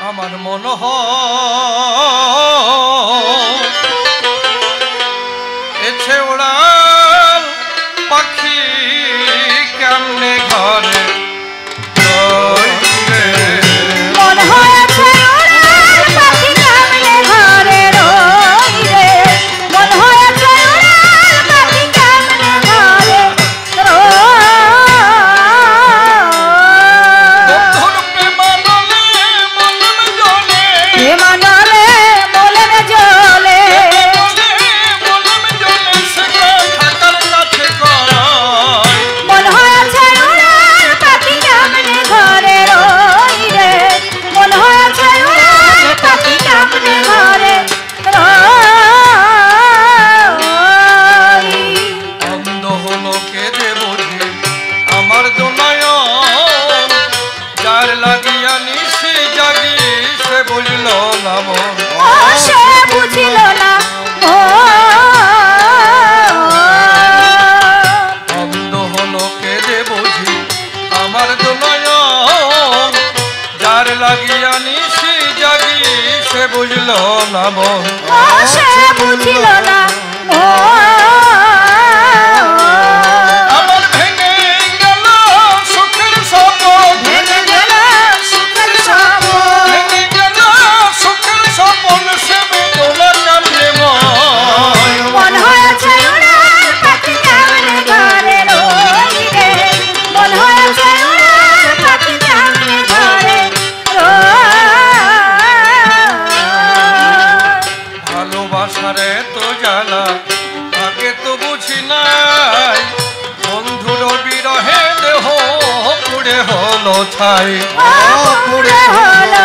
আমার মনে হয় এছে ওড়াল পাখি কেমনে ঘরে মনে হয়েছে ওড়াল পাখি কেমনে ঘরে রই রে মনে হয়েছে ওড়াল পাখি কেমনে ঘরে লাগিয়া নিশি জাগি সে বুঝল না মন সে বুঝিল না আমার ভেঙে গেল সুখের স্বপন ভেঙে গেল সুখের স্বপন ভেঙে গেল সুখের স্বপন সে বেদনা কামড়ে মন হয়েছে উড়াল পাখি কেমনে ঘরে রই রে মন হয়েছে উড়াল পাখি কেমনে ঘরে ভালোবাসারে তো জ্বালা আগে তো বুঝি নাই বন্ধুর বিরহে দেহ পুড়ে হলো ছাই পুড়ে হলো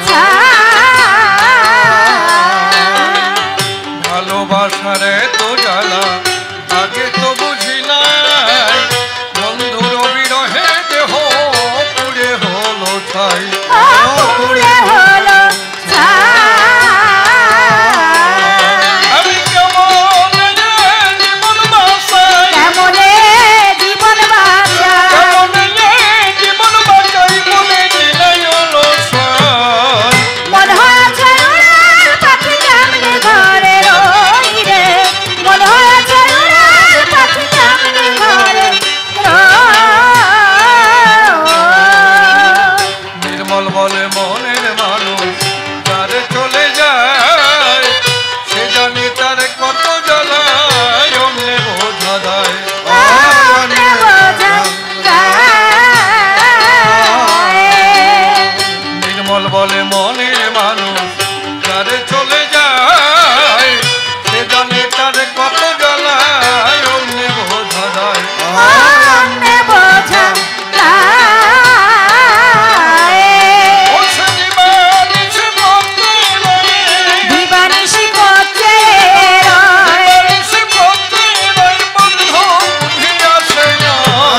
ভালোবাসারে তো জ্বালা আগে তো বুঝি নাই বন্ধুর বিরহে দেহ পুড়ে হলো ছাই পুড়ে হলো আমি কেমন জীবন বাঁচাই কেমনে জীবন বাঁচাই কেমন জীবন বাঁচাই মনে দিলাই হলো সাই মন হয়েছে উড়াল পাখি কেমনে ঘরে রই রে মন হয়েছে উড়াল পাখি কেমনে ঘরে নির্মল বলে মনের মানুষ যারে চলে যায় সে জানি তার কত জ্বালায় অন্যে বোঝা দেয় নির্মল বলে মনের মানুষ যারে চলে যায় সে জানি তার কত জ্বালায় অন্যে বোঝা দেয় ও সে দিবানিশি পথে রয়, দিবানিশি পথে রয়, বন্ধু বুঝিয়াছে না।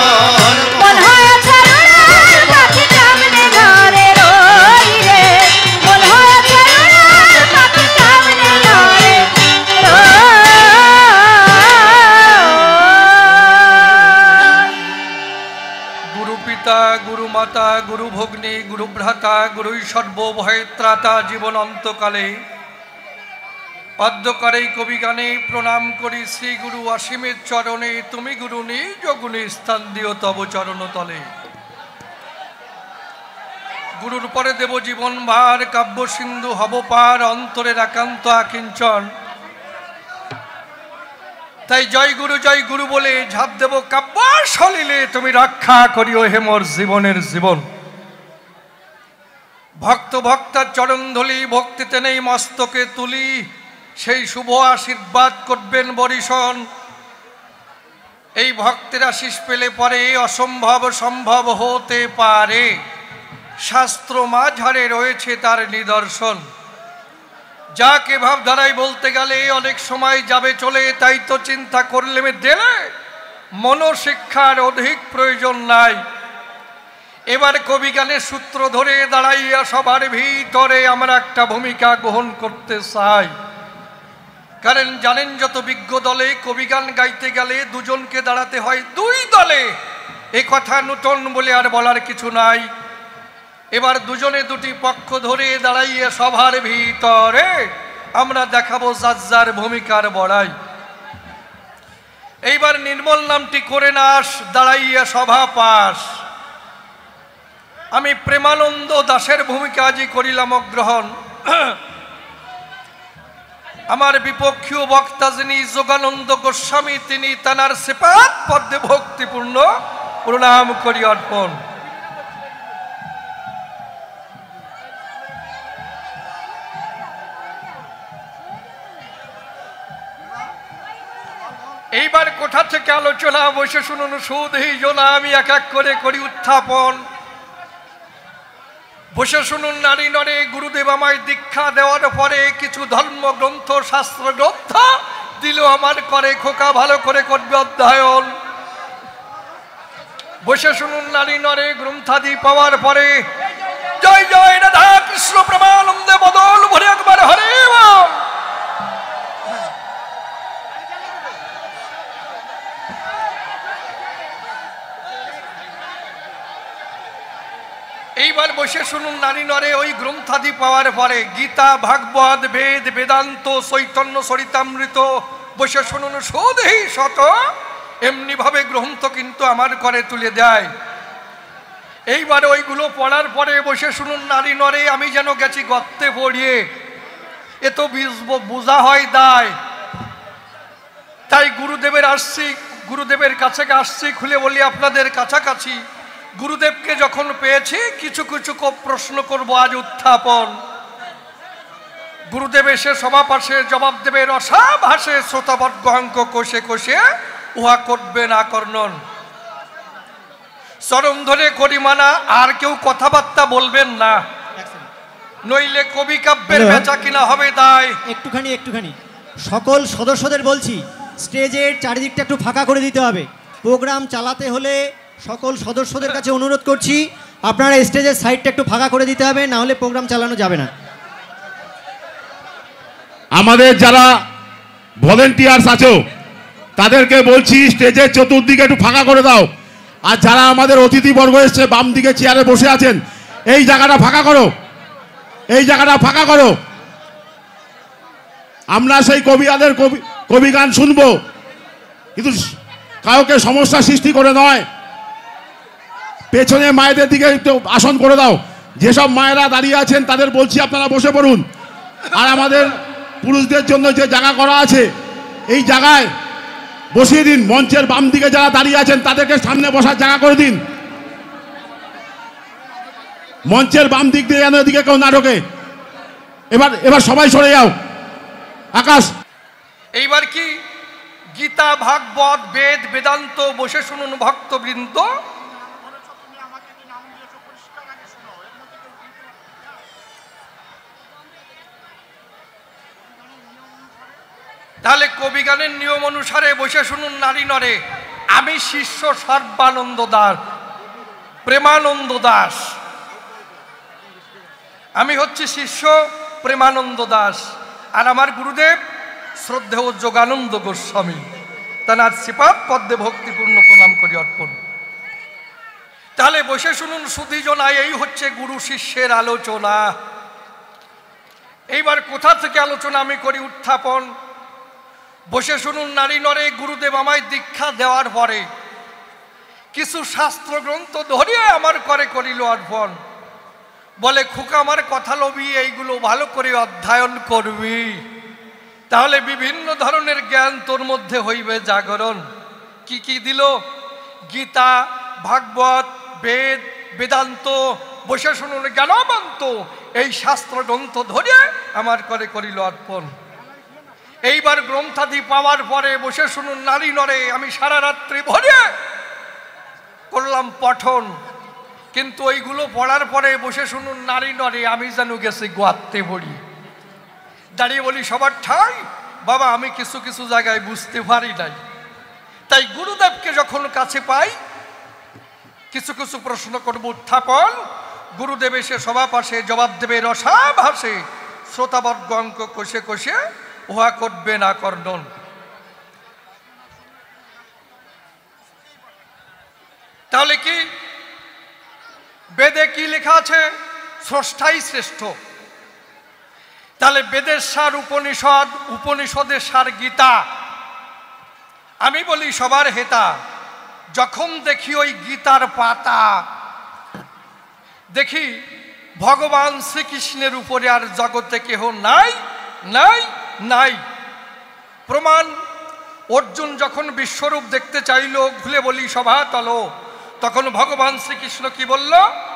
গুরু পিতা গুরু মাতা গুরু ভগ্নী গুরু ভ্রাতা গুরুই সর্বভয়ে ত্রাতা জীবন অন্তকালে অদ্যকারে কবি গানে প্রণাম করি শ্রী গুরু অসীমের চরণে তুমি গুরু নিজ গুণে স্থান দিও তব চরণ তলে গুরুর পরে দেব জীবন ভার কাব্য সিন্ধু হব পার অন্তরের একান্ত আকিঞ্চন তাই জয় গুরু বলে ঝাঁপ দেব কাব্য সলিলে তুমি রক্ষা করিও হে মোর জীবনের জীবন ভক্ত ভক্তার চরণ ধলি ভক্তিতে নেই মস্তকে তুলি সেই শুভ আশীর্বাদ করবেন বরিশন এই ভক্তের আশিস পেলে পরে অসম্ভব সম্ভব হতে পারে শাস্ত্র মাঝারে রয়েছে তার নিদর্শন যাকে ভাবধারায় বলতে গেলে অনেক সময় যাবে চলে তাই তো চিন্তা করলে দিলে মনোশিক্ষার অধিক প্রয়োজন নাই এবার কবি গানের সূত্র ধরে দাঁড়াইয়া সবার ভিতরে আমরা একটা ভূমিকা গ্রহণ করতে চাই কারণ জানেন যত বিজ্ঞ দলে কবি গান গাইতে গেলে দুজনকে দাঁড়াতে হয় দুই দলে এ কথা নূতন বলে আর বলার কিছু নাই এবার দুজনে দুটি পক্ষ ধরে দাঁড়াইয়ে সভার ভিতরে আমরা দেখাবো যার যার ভূমিকার বড়াই। এইবার নির্মল নামটি করে নাস, দাঁড়াইয়া সভা পাশ। আমি প্রেমানন্দ দাসের ভূমিকা আজই করিলাম গ্রহণ। আমার বিপক্ষীয় বক্তা যিনি যোগানন্দ গোস্বামী, তিনি তানার শ্রীপাদ পদ্মে ভক্তিপূর্ণ প্রণাম করি অর্পণ। এইবার কোথা থেকে আলোচনা, বসে শুনুন সুধী জোনা, আমি এক এক করে করি উত্থাপন। বসে শুনুন নারী নরে, গুরুদেব আমায় দীক্ষা দেওয়ার পরে কিছু ধর্মগ্রন্থ শাস্ত্র গ্রন্থ দিল আমার করে, খোকা ভালো করে করবে অধ্যয়ন। বসে শুনুন নারী নরে, গ্রন্থাদি পাওয়ার পরে জয় জয় রাধা কৃষ্ণ প্রেমানন্দে বদল ভরে একবার হরে বল। এইবার বসে শুনুন নারী নরে, ওই গ্রন্থাদি পাওয়ার পরে গীতা, ভাগবত, বেদ, বেদান্ত, চৈতন্য চরিতামৃত, বসে শুনুন সুদেহি শত, এমনি ভাবে গ্রন্থ কিন্তু আমার করে তুলে দেয়। এইবার ওইগুলো পড়ার পরে বসে শুনুন নারী নরে, আমি যেন গেছি গর্তে পড়িয়ে, এ তো বোঝা হয় দায়। তাই গুরুদেবের আসছি, গুরুদেবের কাছে আসছি, খুলে বলি আপনাদের কাছাকাছি। গুরুদেবকে যখন পেয়েছি কিছু কিছু প্রশ্ন করব আজ উত্থাপন। গুরুদেব এসে সভা পাশে জবাব দেবে রসা ভাসে, শ্রোতাবর্গ অঙ্ক কোষে কোষে উহা করবে না কর্ণন। চরম ধরে করি মানা, আর কেউ কথাবার্তা বলবেন না, নইলে কবি কাব্যের বেচা কিনা হবে দায়। একটুখানি সকল সদস্যদের বলছি, স্টেজের চারিদিকটা একটু ফাঁকা করে দিতে হবে। প্রোগ্রাম চালাতে হলে সকল সদস্যদের কাছে অনুরোধ করছি, আপনারা স্টেজের সাইডটা একটু ফাঁকা করে দিতে হবে, না হলে প্রোগ্রাম চালানো যাবে না। আমাদের যারা ভলেন্টিয়ার্স আছো তাদেরকে বলছি স্টেজের চতুর্দিকে একটু ফাঁকা করে দাও। আর যারা আমাদের অতিথিবর্গ এসছে বাম দিকে চেয়ারে বসে আছেন, এই জায়গাটা ফাঁকা করো, এই জায়গাটা ফাঁকা করো। আমরা সেই কবিয়াদের কবি গান শুনবো, কিন্তু কাউকে সমস্যা সৃষ্টি করে নয়। পেছনে মায়েদের দিকে একটু আসন করে দাও। যেসব মায়েরা দাঁড়িয়ে আছেন তাদের বলছি আপনারা বসে পড়ুন। আর আমাদের পুরুষদের জন্য যে জায়গা করা আছে এই জায়গায় বসিয়ে দিন। মঞ্চের বাম দিকে যারা দাঁড়িয়ে আছেন তাদেরকে সামনে বসার জায়গা করে দিন। মঞ্চের বাম দিক দিয়ে যেন এদিকে কেউ না ঢোকে। এবার সবাই সরে যাও। আকাশ, এইবার কি গীতা, ভাগবত, বেদ, বেদান্ত, বসে শুনুন ভক্তবৃন্দ, তাহলে কবিগানের নিয়ম অনুসারে বসে শুনুন নারী নরে। আমি শিষ্য সর্বানন্দ দাস, প্রেমানন্দ দাস। আমি হচ্ছি শিষ্য প্রেমানন্দ দাস, আর আমার গুরুদেব শ্রদ্ধেয় যোগানন্দ গোস্বামী, তার শ্রীপাদ পদ্মে ভক্তিপূর্ণ প্রণাম করি অর্পণ। তাহলে বসে শুনুন সুধীজনা, এই হচ্ছে গুরু শিষ্যের আলোচনা। এইবার কোথা থেকে আলোচনা আমি করি উত্থাপন। বসে শুনুন নারী নরে, গুরুদেব আমায় দীক্ষা দেওয়ার পরে কিছু শাস্ত্র গ্রন্থ ধরিয়ে আমার করে করিল অর্পণ। বলে খোকা আমার কথা লবি, এইগুলো ভালো করে অধ্যয়ন করবি, তাহলে বিভিন্ন ধরনের জ্ঞান তোর মধ্যে হইবে জাগরণ। কি কি দিল? গীতা, ভাগবত, বেদ, বেদান্ত, বসে শুনুন জ্ঞানবন্ত, এই শাস্ত্র গ্রন্থ ধরিয়ে আমার করে করিল অর্পণ। এইবার গ্রন্থাদি পাওয়ার পরে বসে শুনুন নারী নরে, আমি সারা রাত্রি ভরে করলাম পঠন। কিন্তু ওইগুলো পড়ার পরে বসে শুনুন নারী নরে, আমি যেন গেছি গোয়াতে পড়ি। দাঁড়িয়ে বলি সবার ঠাই বাবা, আমি কিছু কিছু জায়গায় বুঝতে পারি নাই। তাই গুরুদেবকে যখন কাছে পাই কিছু কিছু প্রশ্ন করব উত্থাপন। গুরুদেব এসে সভা পাশে জবাব দেবে রসা ভাসে, শ্রোতাবর্গ অঙ্ক কষে কষে উহা করবে না কর্ণন। তাহলে কি বেদে কি লেখা আছে? স্রষ্টাই শ্রেষ্ঠ। তাহলে বেদের সার উপনিষদ, উপনিষদের সার গীতা। আমি বলি সবার হেতা, যখন দেখি ওই গীতার পাতা, দেখি ভগবান শ্রীকৃষ্ণের উপরে আর জগতে কেহ নাই নাই নাই। প্রমাণ, অর্জুন যখন বিশ্বরূপ দেখতে চাইল, খুলে বলি সভা তলো, তখন ভগবান শ্রীকৃষ্ণ কি বলল?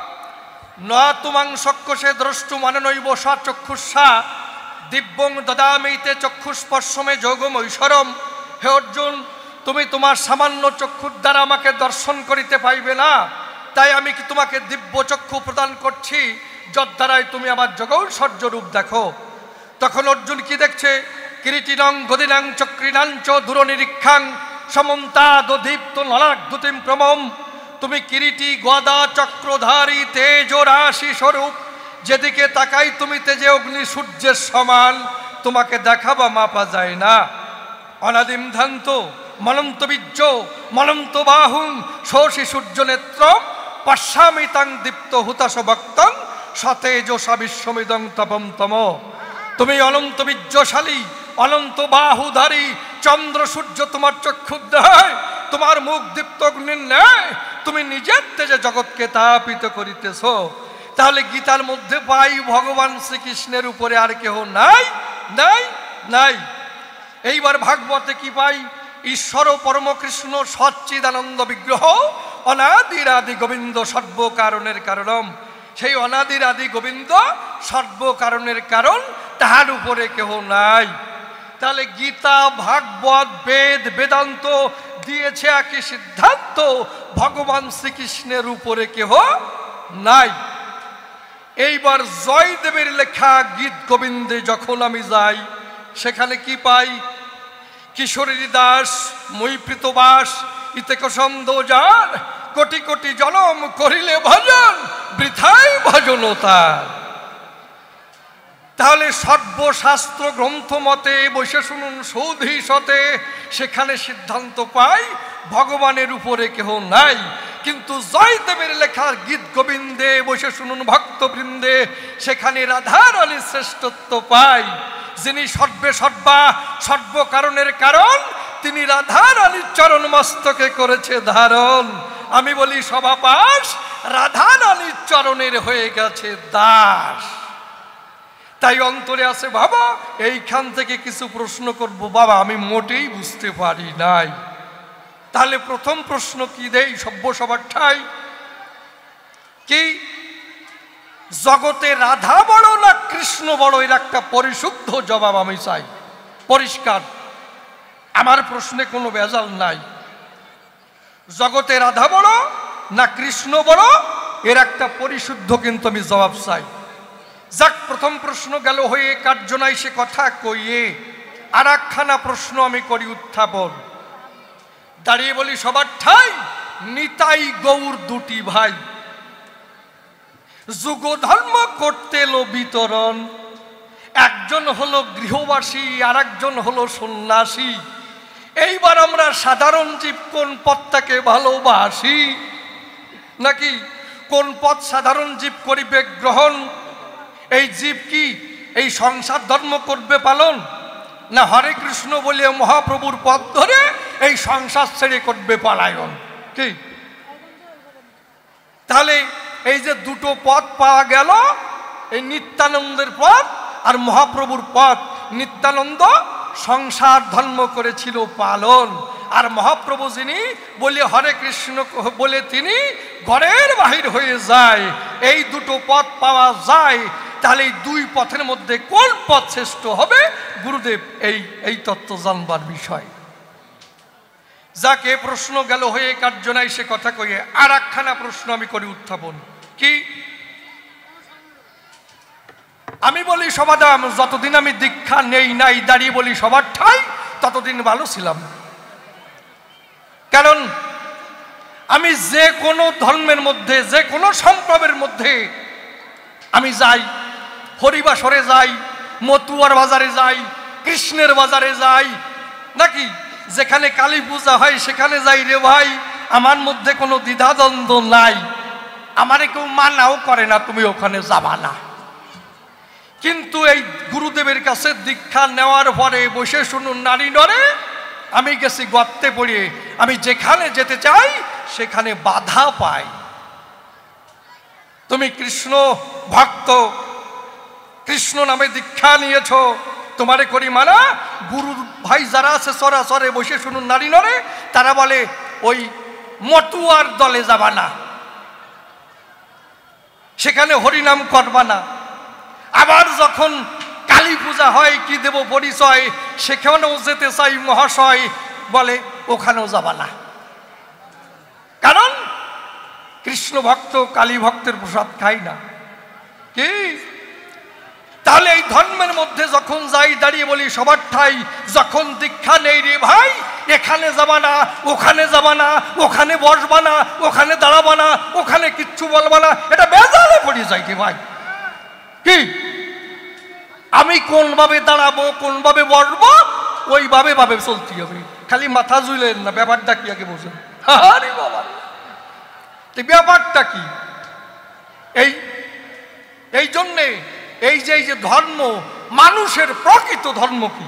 না তুমাং সক্ষসে দ্রষ্টু মাননৈব সচক্ষুষা দিব্যং দদামিতে চক্ষুস্পর্শমে যোগম ঐশ্বরম। হে অর্জুন, তুমি তোমার সামান্য চক্ষুর দ্বারা আমাকে দর্শন করিতে পাইবে না, তাই আমি কি তোমাকে দিব্য চক্ষু প্রদান করছি, যদ দ্বারাই তুমি আমার জগৌশ্বর্য রূপ দেখো। তখন অর্জুন কি দেখছে? কিরীটিনং গদিনাং চক্রিণাঞ্চ দূরনিরীক্ষাং সমন্তাদীপ্ত নলাদ্যুতিম প্রমম। তুমি কিরীটি গদা চক্রধারী তেজ রাশি স্বরূপ, যেদিকে তাকাই তুমি তেজে অগ্নি সূর্যের সমান, তোমাকে দেখা বা মাপা যায় না। অনাদিম ধ্যান্ত মনন্ত বীর্য মনন্ত বাহুং শোষি সূর্য নেত্রম পশ্যামি তাং দীপ্ত হুতাশ ভক্তং সতেজসা বিশ্বমিদং তপম তম। তুমি অনন্ত বীর্যশালী, অনন্ত বাহুধারী, চন্দ্র সূর্য তোমার চক্ষু দেয়, তোমার মুখ দীপ্ত অগ্নির ন্যায়, তুমি নিজের তেজে জগৎকে তাপিত করিতেছ। তাহলে গীতার মধ্যে পাই ভগবান শ্রীকৃষ্ণের উপরে আর কেহ নাই নাই নাই। এইবার ভাগবতে কি পাই? ঈশ্বর পরম কৃষ্ণ সচ্চিদানন্দ বিগ্রহ অনাদির আদি গোবিন্দ সর্বকারণের কারণম। সেই অনাদির আদি গোবিন্দ সর্বকারণের কারণ, তাহার উপরে কেহ নাই। তাহলে গীতা, ভাগবত, বেদ, বেদান্ত দিয়েছে একই সিদ্ধান্ত, ভগবান শ্রীকৃষ্ণের উপরে কেহ নাই। এইবার জয়দেবের লেখা গীত গোবিন্দে যখন আমি যাই, সেখানে কি পাই? কিশোরী দাস মৈপ্রীত বাস ইতে কসন্দ যার, কোটি কোটি জনম করিলে ভজন বৃথাই ভজন তার। তাহলে সর্বশাস্ত্র গ্রন্থ মতে বসে শুনুন সৌধি সতে, সেখানে সিদ্ধান্ত পাই ভগবানের উপরে কেহ নাই। কিন্তু জয়দেবের লেখার গীত গোবিন্দে বসে শুনুন ভক্তবৃন্দে, সেখানে রাধারানী শ্রেষ্ঠত্ব পাই। যিনি সর্বে সর্বা সর্বকারণের কারণ, তিনি রাধারানীর চরণ মস্তকে করেছে ধারণ। আমি বলি সভাপাশ, রাধারানীর চরণের হয়ে গেছে দাস। তাই অন্তরে আছে বাবা, এইখান থেকে কিছু প্রশ্ন করব বাবা, আমি মোটেই বুঝতে পারি নাই। তাহলে প্রথম প্রশ্ন কি দেই সভ্য সবার ঠাই? কি জগতে রাধা বড় না কৃষ্ণ বড়? এর একটা পরিশুদ্ধ জবাব আমি চাই, পরিষ্কার। আমার প্রশ্নে কোনো ভেজাল নাই। জগতে রাধা বড় না কৃষ্ণ বড়, এর একটা পরিশুদ্ধ কিন্তু আমি জবাব চাই। যাক, প্রথম প্রশ্ন গেল হয়ে, কার্যনাই সে কথা কইয়ে। আর একখানা প্রশ্ন আমি করি উত্থাপন, দাঁড়িয়ে বলি সবার ঠাই, নিতাই গৌর দুটি ভাই, যুগ ধর্ম করতে এলো বিতরণ। একজন হলো গৃহবাসী, আর একজন হলো সন্ন্যাসী। এইবার আমরা সাধারণ জীব কোন পথটাকে ভালোবাসি, নাকি কোন পথ সাধারণ জীব করিবে গ্রহণ? এই জীব কি এই সংসার ধর্ম করবে পালন, না হরে কৃষ্ণ বলে মহাপ্রভুর পথ ধরে এই সংসার ছেড়ে করবে পলায়ন? কি তাহলে এই যে দুটো পথ পাওয়া গেল, এই নিত্যানন্দের পথ আর মহাপ্রভুর পথ। নিত্যানন্দ সংসার ধর্ম করেছিল পালন, আর মহাপ্রভু যিনি বলে হরে কৃষ্ণ বলে তিনি ঘরের বাহির হয়ে যায়। এই দুটো পথ পাওয়া যায়, তাহলে এই দুই পথের মধ্যে কোন পথ শ্রেষ্ঠ হবে? গুরুদেব এই তত্ত্ব জানবার বিষয়। যাকে প্রশ্ন গেল হয়ে, কার্যনাই সে কথা কইয়ে। আর একখানা প্রশ্ন আমি করি উত্থাপন, কি আমি বলি সমাদাম, যতদিন আমি দীক্ষা নেই নাই, দাঁড়িয়ে বলি সবার ঠাই, ততদিন ভালো ছিলাম। কারণ আমি যে কোনো ধর্মের মধ্যে, যে কোনো সম্প্রদায়ের মধ্যে আমি যাই, হরিবাসরে যাই, মতুয়ার বাজারে যাই, কৃষ্ণের বাজারে যাই, নাকি যেখানে কালী পূজা হয় সেখানে যাই রে ভাই, আমার মধ্যে কোনো দ্বিধাদ্বন্দ্ব নাই। আমারে কেউ মানাও করে না তুমি ওখানে যাবা না। কিন্তু এই গুরুদেবের কাছে দীক্ষা নেওয়ার পরে বসে শুনুন নারী নরে, আমি গেছি গর্তে পড়ে, আমি যেখানে যেতে চাই সেখানে বাধা পাই। তুমি কৃষ্ণ ভক্ত, কৃষ্ণ নামে দীক্ষা নিয়েছ, তোমারে করি মানা। গুরু ভাই যারা আছে সরাসরে বসে শুনুন নারী নরে, তারা বলে ওই মতুয়ার দলে যাবা না, সেখানে হরিনাম করবা না। আবার যখন কালী পূজা হয়, কি দেব পরিচয়, সেখানেও যেতে চাই মহাশয়, বলে ওখানেও যাবা না। কারণ কৃষ্ণ ভক্ত কালী ভক্তের প্রসাদ খাই না। কি তাহলে এই ধর্মের মধ্যে যখন যাই দাঁড়িয়ে বলি সবার ঠাই, যখন দীক্ষা নেই রে ভাই, এখানে যাবা না, ওখানে যাবা না, ওখানে বসবা না, ওখানে দাঁড়াবা না, ওখানে কিচ্ছু বলবা না, এটা বেজালে পড়ে যায় কি ভাই। কি আমি কোনভাবে দাঁড়াবো, কোনভাবে বসবো, ওইভাবে ভাবে চলতে হবে। খালি মাথা ঝুলেন না, ব্যাপারটা কি আগে বোঝেন। আরে বাবা, ব্যাপারটা কি? এই জন্যে এই যে ধর্ম, মানুষের প্রকৃত ধর্ম কি?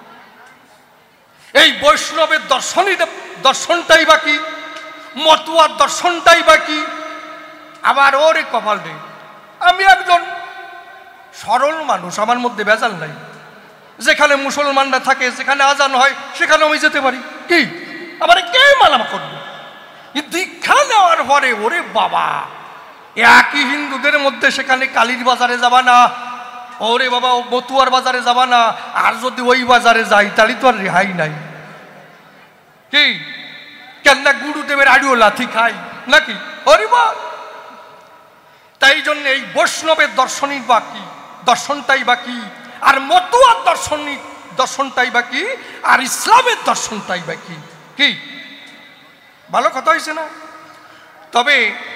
এই বৈষ্ণবের দর্শনটাই বা কি, মতুয়ার দর্শনটাই বা কি? আবার ওরে কপাল রে, আমি একজন সরল মানুষ, আমার মধ্যে ভেজাল নাই। যেখানে মুসলমানরা থাকে, যেখানে আজান হয়, সেখানে আমি যেতে পারি। কি আবার কে মানা করবে? দীক্ষা নেওয়ার পরে ওরে বাবা, একই হিন্দুদের মধ্যে সেখানে কালীর বাজারে যাবা না, ওরে বাবা মতুয়ার বাজারে যাবা না। আর যদি ওই বাজারে যাই তাহলে তো আর রেহাই নাই। কি কেন গুরুদেবের আড়িও লাথি খাই নাকি? ওরে বা, তাই জন্য এই বৈষ্ণবের দর্শনই বাকি, দর্শনটাই বাকি, আর মতুয়ার দর্শনটাই বাকি, আর ইসলামের দর্শনটাই বাকি। কি ভালো কথা হয়েছে না? তবে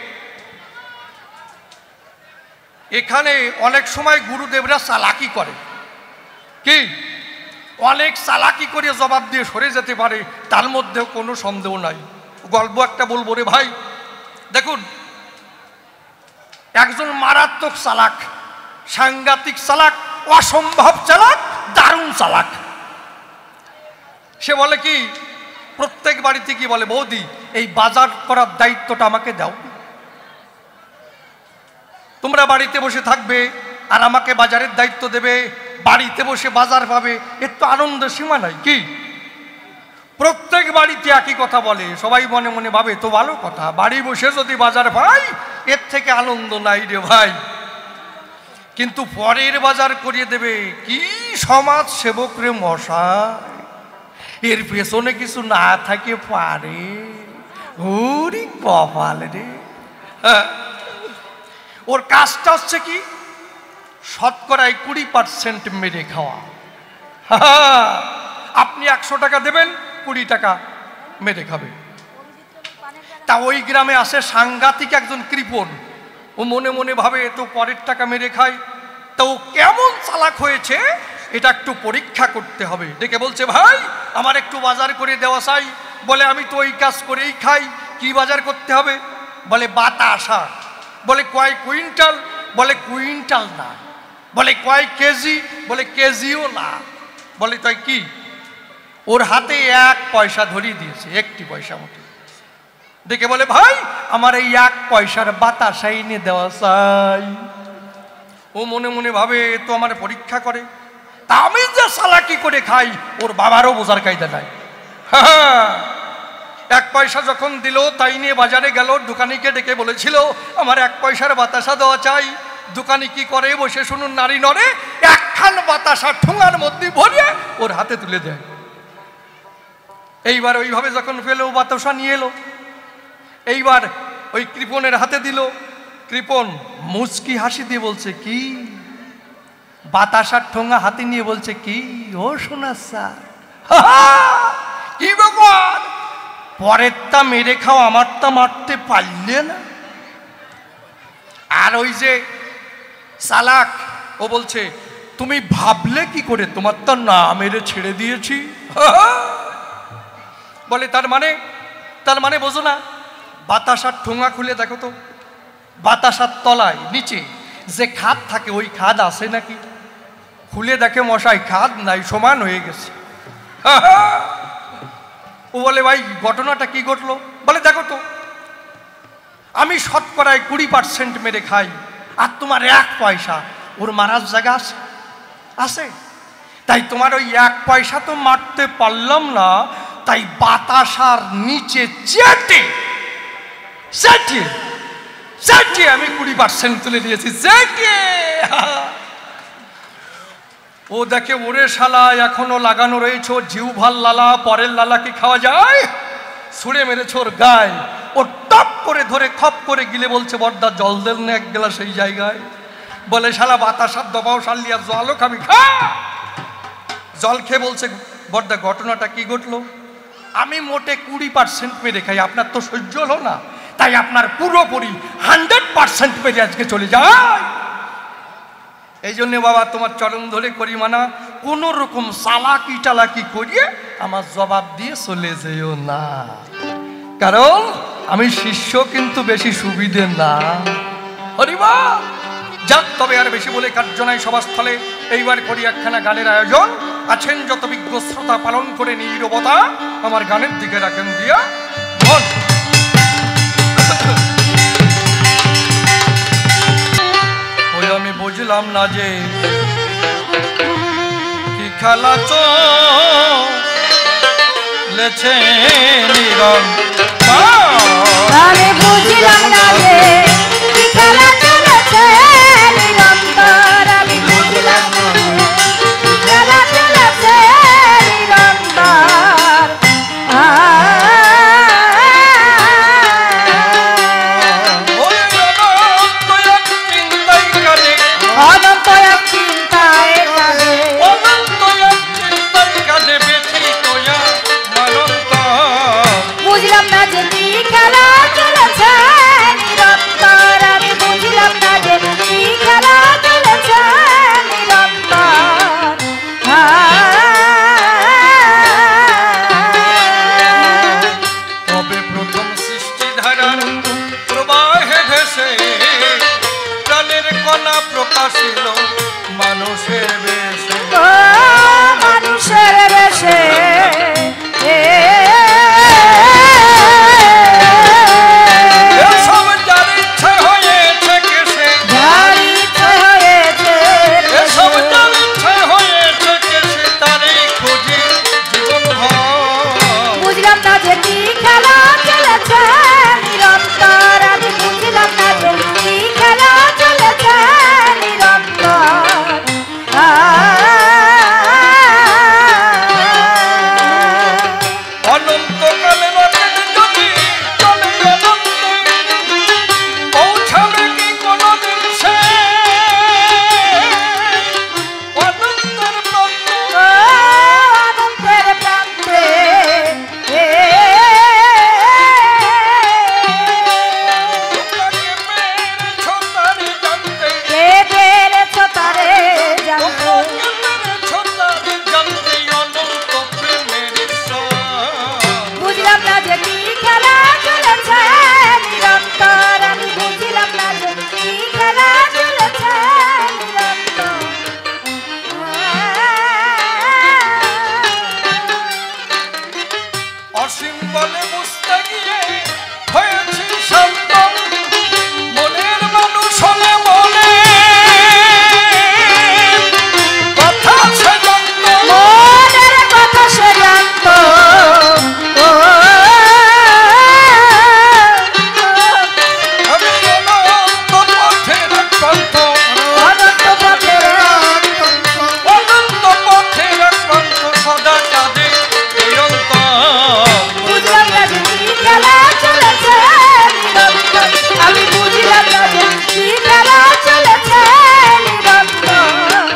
এখানে অনেক সময় গুরুদেবরা চালাকি করে। কি অনেক চালাকি করে জবাব দিয়ে সরে যেতে পারে, তার মধ্যেও কোনো সন্দেহ নাই। গল্প একটা বলবো রে ভাই। দেখুন, একজন মারাত্মক চালাক, সাংঘাতিক চালাক, অসম্ভব চালাক, দারুণ চালাক। সে বলে কি, প্রত্যেক বাড়িতে কি বলে, বৌদি এই বাজার করার দায়িত্বটা আমাকে দাও, তোমরা বাড়িতে বসে থাকবে আর আমাকে বাজারের দায়িত্ব দেবে, বাড়িতে বসে বাজার পাবে। এর তো আনন্দ সীমা নাই। কি প্রত্যেক বাড়িতে একই কথা বলে, সবাই মনে মনে ভাবে তো ভালো কথা, বাড়ি বসে যদি বাজার পাই এর থেকে আনন্দ নাই রে ভাই। কিন্তু পরের বাজার করিয়ে দেবে, কি সমাজ সেবক রে মশাই, এর পেছনে কিছু না থাকে পারে, ওরে কপাল রে। ওর কাজটা হচ্ছে কি, শতকরায় 20% মেরে খাওয়া। আপনি 100 টাকা দেবেন, 20 টাকা মেরে খাবে। তা ওই গ্রামে আসে সাংঘাতিক একজন কৃপণ, ও মনে মনে ভাবে তো পরের টাকা মেরে খায়, তো ও কেমন চালাক হয়েছে এটা একটু পরীক্ষা করতে হবে। ডেকে বলছে, ভাই আমার একটু বাজার করে দেওয়া চাই। বলে আমি তো ওই কাজ করেই খাই, কি বাজার করতে হবে? বলে বাতাসা। বলে কয় কুইন্টাল? বলে কুইন্টাল না। বলে কয় কেজি? বলে কেজিও না। বলে তাই কি? ওর হাতে 1 পয়সা ধরিয়ে দিয়েছে, 1টি পয়সা মতো। দেখে বলে, ভাই আমার এই 1 পয়সার বাতাসা এনে দেওয়া চাই। ও মনে মনে ভাবে তো আমার পরীক্ষা করে, তা আমি যে চালাকি করে খাই ওর বাবারও বোঝার কায়দা নাই। 1 পয়সা যখন দিল তাই নিয়ে বাজারে গেল, দোকানিকে ডেকে বলেছিল আমার 1 পয়সার বাতাসা দেওয়া চাই। দোকানি কি করে, বসে শুনুন নারী নরে, 1 খান বাতাসা ঠোঙার মধ্যে ভরিয়ে ওর হাতে তুলে দেয়। এইবার ওইভাবে যখন পেলো, বাতাসা নিয়ে এলো, এইবার ওই কৃপণের হাতে দিল। কৃপণ মুচকি হাসি দিয়ে বলছে, কি বাতাসার ঠোঙা হাতে নিয়ে বলছে, কি ও শোনা স্যার, কি ব্যাপার, পরেরটা মেরে খাও, আমারটা মারতে পারলে না? আর ওই যে চালাক, ও বলছে, তুমি ভাবলে কি করে, তোমার তো না মেরে ছেড়ে দিয়েছি। বলে তার মানে বোঝো না, বাতাসার ঠোঙা খুলে দেখো তো, বাতাসার তলায় নিচে যে খাদ থাকে ওই খাদ আছে নাকি? খুলে দেখে মশাই খাদ নাই, সমান হয়ে গেছে। ও বলে ভাই ঘটনাটা কি ঘটলো? বলে দেখো তো, আমি শতকরায় 20% মেরে খাই, আর তোমার 1 পয়সা ওর মারার জায়গা আছে আছে তাই তোমার ওই 1 পয়সা তো মারতে পারলাম না, তাই বাতাসার নিচে চেটে চেটে চেটে আমি 20% তুলে দিয়েছি। চেটে ও দেখে ওরে শালা এখনো লাগানো রয়েছে জিউ ভাল লালা, পরের লালা কি খাওয়া যায়? ছুঁড়ে মেরেছে ওর গায়ে। ও টপ করে ধরে খপ করে গিলে বলছে বড়দা জল দেন না 1 গ্লাস এই জায়গায়। বলে শালা বাতাসার দবাও শালিয়া জলও খাবি, খা। জল খেয়ে বলছে বড়দা ঘটনাটা কি ঘটলো? আমি মোটে 20% মেরে খাই, আপনার তো সহ্য হলো না, তাই আপনার পুরোপুরি 100% মেরে আজকে চলে যায়। এই জন্য বাবা তোমার চরণ ধরে করি মানা, কোন রকম চালাকি টালাকি করিয়ে আমার জবাব দিয়ে চলে যেও না, কারণ আমি শিষ্য কিন্তু বেশি সুবিধে না। হরিবা যাক, তবে আর বেশি বলে কার্য নাই সভাস্থলে। এইবার করি একখানা গানের আয়োজন। আছেন যত বিজ্ঞ শ্রোতা, পালন করে নীরবতা আমার গানের দিকে রাখেন দিয়া মন। ওই আমি বুঝলাম না যে কি খেলা চলেছে নিরন্তর, আমি বুঝলাম না যে কি খেলা চলেছে নিরন্তর, আমি বুঝলাম না যে কি খেলা চলেছে নিরন্তর। অনন্ত এক চিন্তায় কাঁদে, বুঝলাম না যে কি খেলা চলেছে নিরন্তর, আমি বুঝলাম না যে কি খেলা চলেছে নিরন্তর। তবে প্রথম সৃষ্টি ধারার প্রবাহে ভেসে প্রাণের কণা প্রকাশিল মানুষের বেশে, ও মানুষের বেশে, এসব যার ইচ্ছে হয়েছে কেসে, যার ইচ্ছে হয়েছে এসব যার ইচ্ছে হয়েছে কেসে, তারই খোঁজে জীবনভর। বুঝলাম না যে কি খেলা চলেছে নিরন্তর, আমি বুঝলাম না যে কি খেলা চলেছে নিরন্তর। অনন্তকালে রকেট যদি চলে অনন্তে, পৌঁছাবে কি কোনদিন সে অনন্তের প্রান্তে? অনন্তের প্রান্তে তোমরা কে পেরেছ তারে জানতে, কে পেরেছ তারে জানতে, তোমরা কে পেরেছ তারে জানতে, অনন্ত প্রেমের ঈশ্বর। বুঝলাম না যে কি খেলা চলেছে নিরন্তর, আমি বুঝলাম না যে কি খেলা চলেছে নিরন্তর। অসীম বলে বুঝতে গিয়ে হয়েছি শান্ত, মনের মানুষ হলে মনে কথা সে জানত। মনের কথা সে জানত, আমি অনন্ত পথের কণ্ঠ, অনন্ত পথের অনন্ত পথের কণ্ঠ সদা কাঁদে এই অন্তর। বুঝলাম না যে কি খেলা চলেছে নিরন্তর, আমি বুঝলাম না যে কি খেলা চলেছে নিরন্তর।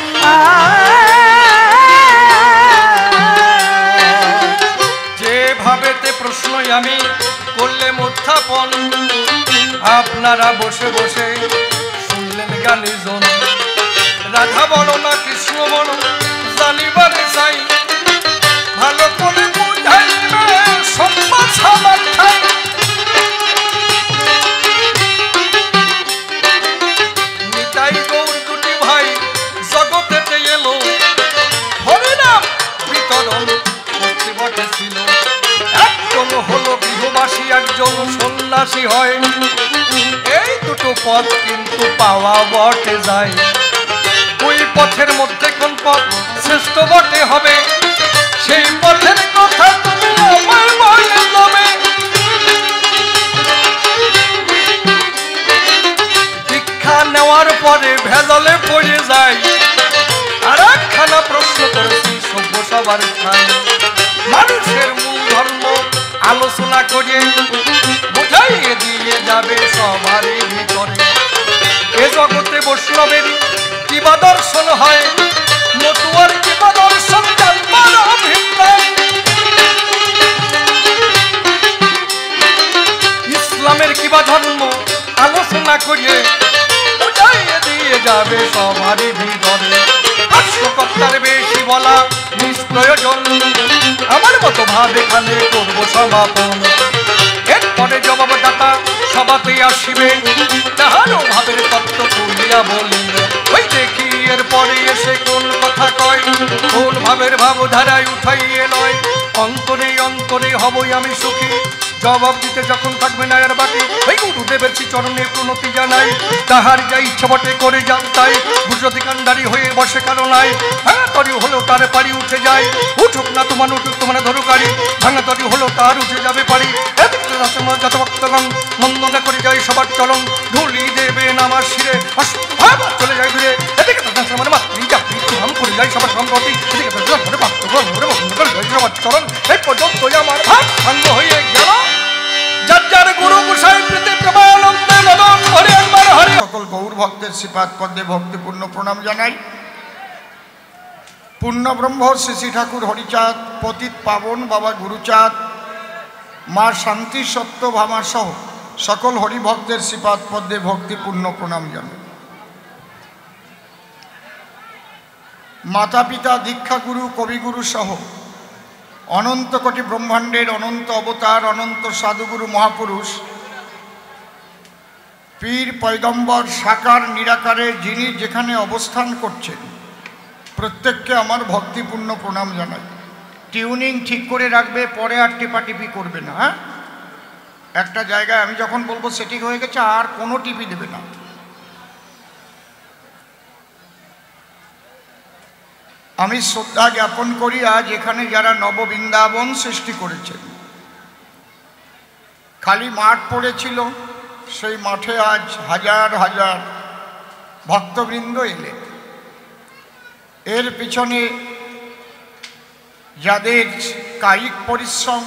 যেভাবেতে প্রশ্নই আমি করলেম উত্থাপন, আপনারা বসে বসে শুনলেন গানের জন। রাধা বলো না কৃষ্ণ বলো জানিবারে চাই, ভালো করে বুঝাইবে সম্পদ সামার ঠাই। একজন সন্ন্যাসী হয়। এই দুটো পথ কিন্তু পাওয়া বটে যায়। ওই পথের মধ্যে কোন পথ শ্রেষ্ঠ বটে হবে, সেই পথের কথা তুমি আমায় বলে দেবে। দীক্ষা নেওয়ার পরে ভেদলে পড়ে যায়। আর একখানা প্রশ্ন করেছি সভ্য সবার ঠাই, মানুষের মূল ধর্ম আলোচনা করে বুঝাইয়ে দিয়ে যাবে সবারই ভিতরে। এ জগতে বৈষ্ণবের কিবা দর্শন হয়, মতুয়ার কিবা দর্শন জানবার অভিপ্রায়। ইসলামের কিবা ধর্ম আলোচনা করে বুঝাইয়ে দিয়ে যাবে সবারই ভিতরে। আত্মকর্তার বেশি বলা নিষ্প্রয়োজন, আমার মতো ভাব এখানে করবো সমাপন। এরপরে জবাবদাতা সভাতে আসিবে, তাহারও ভাবের তত্ত্ব করিয়া বলিল। ওই দেখি এরপরে এসে কোন কথা কয়, কোন ভাবের ভাবধারায় উঠাইয়ে লয়। অন্তরে অন্তরে হবই আমি সুখী, জবাব দিতে যখন থাকবে না আর বাকি। ওই গুরুদেবের চরণে প্রণতি জানাই, তাহার যা ইচ্ছা বটে করে যান তাই। গুজরাতি কান্ডারি হয়ে বসে কারো নাই, ভাঙা তরি হলো তার পারি উঠে যায়। উঠুক না তোমার উঠুক তোমার ধরুকারি, ভাঙা তরি হলো তার উঠে যাবে পারি। যত ভক্তগণ নন্দনা করে যায় সবার চরণ, ধুলি দেবেন আমার শিরে চলে যায় ঘুরে। এদিকে আমার মাতৃ জাতি নাম করে যায় সবার সম্প্রতি, এদিকে ভক্তগণ সবার চরণ। এই পর্যন্ত আমার ভাব ভাঙ্গ হয়ে গেল। যার যার গুরু গোসাই প্রীতি প্রমানন্দে নদন হরে একবার হরে। সকল গৌর ভক্তের শ্রীপাদ পদ্মে ভক্তিপূর্ণ প্রণাম জানাই। পূর্ণব্রহ্ম শ্রী শ্রী ঠাকুর হরিচাঁদ, পতিত পাবন বাবা গুরুচাঁদ, মা শান্তি সত্য ভামা সহ সকল হরিভক্তের শ্রীপাদ পদ্মে ভক্তিপূর্ণ প্রণাম জানাই। মাতা পিতা দীক্ষাগুরু কবিগুরু সহ অনন্ত কোটি ব্রহ্মাণ্ডের অনন্ত অবতার অনন্ত সাধুগুরু মহাপুরুষ পীর পয়গম্বর সাকার নিরাকারে যিনি যেখানে অবস্থান করছেন প্রত্যেককে আমার ভক্তিপূর্ণ প্রণাম জানাই। টিউনিং ঠিক করে রাখবে, পরে আর টিপাটিপি করবে না। হ্যাঁ, একটা জায়গায় আমি যখন বলবো সেটিং হয়ে গেছে আর কোনো টিপি দেবে না। আমি শ্রদ্ধা জ্ঞাপন করি আজ এখানে যারা নববৃন্দাবন সৃষ্টি করেছেন। খালি মাঠ পড়েছিল, সেই মাঠে আজ হাজার হাজার ভক্তবৃন্দ এলেন। এর পিছনে যাদের কায়িক পরিশ্রম,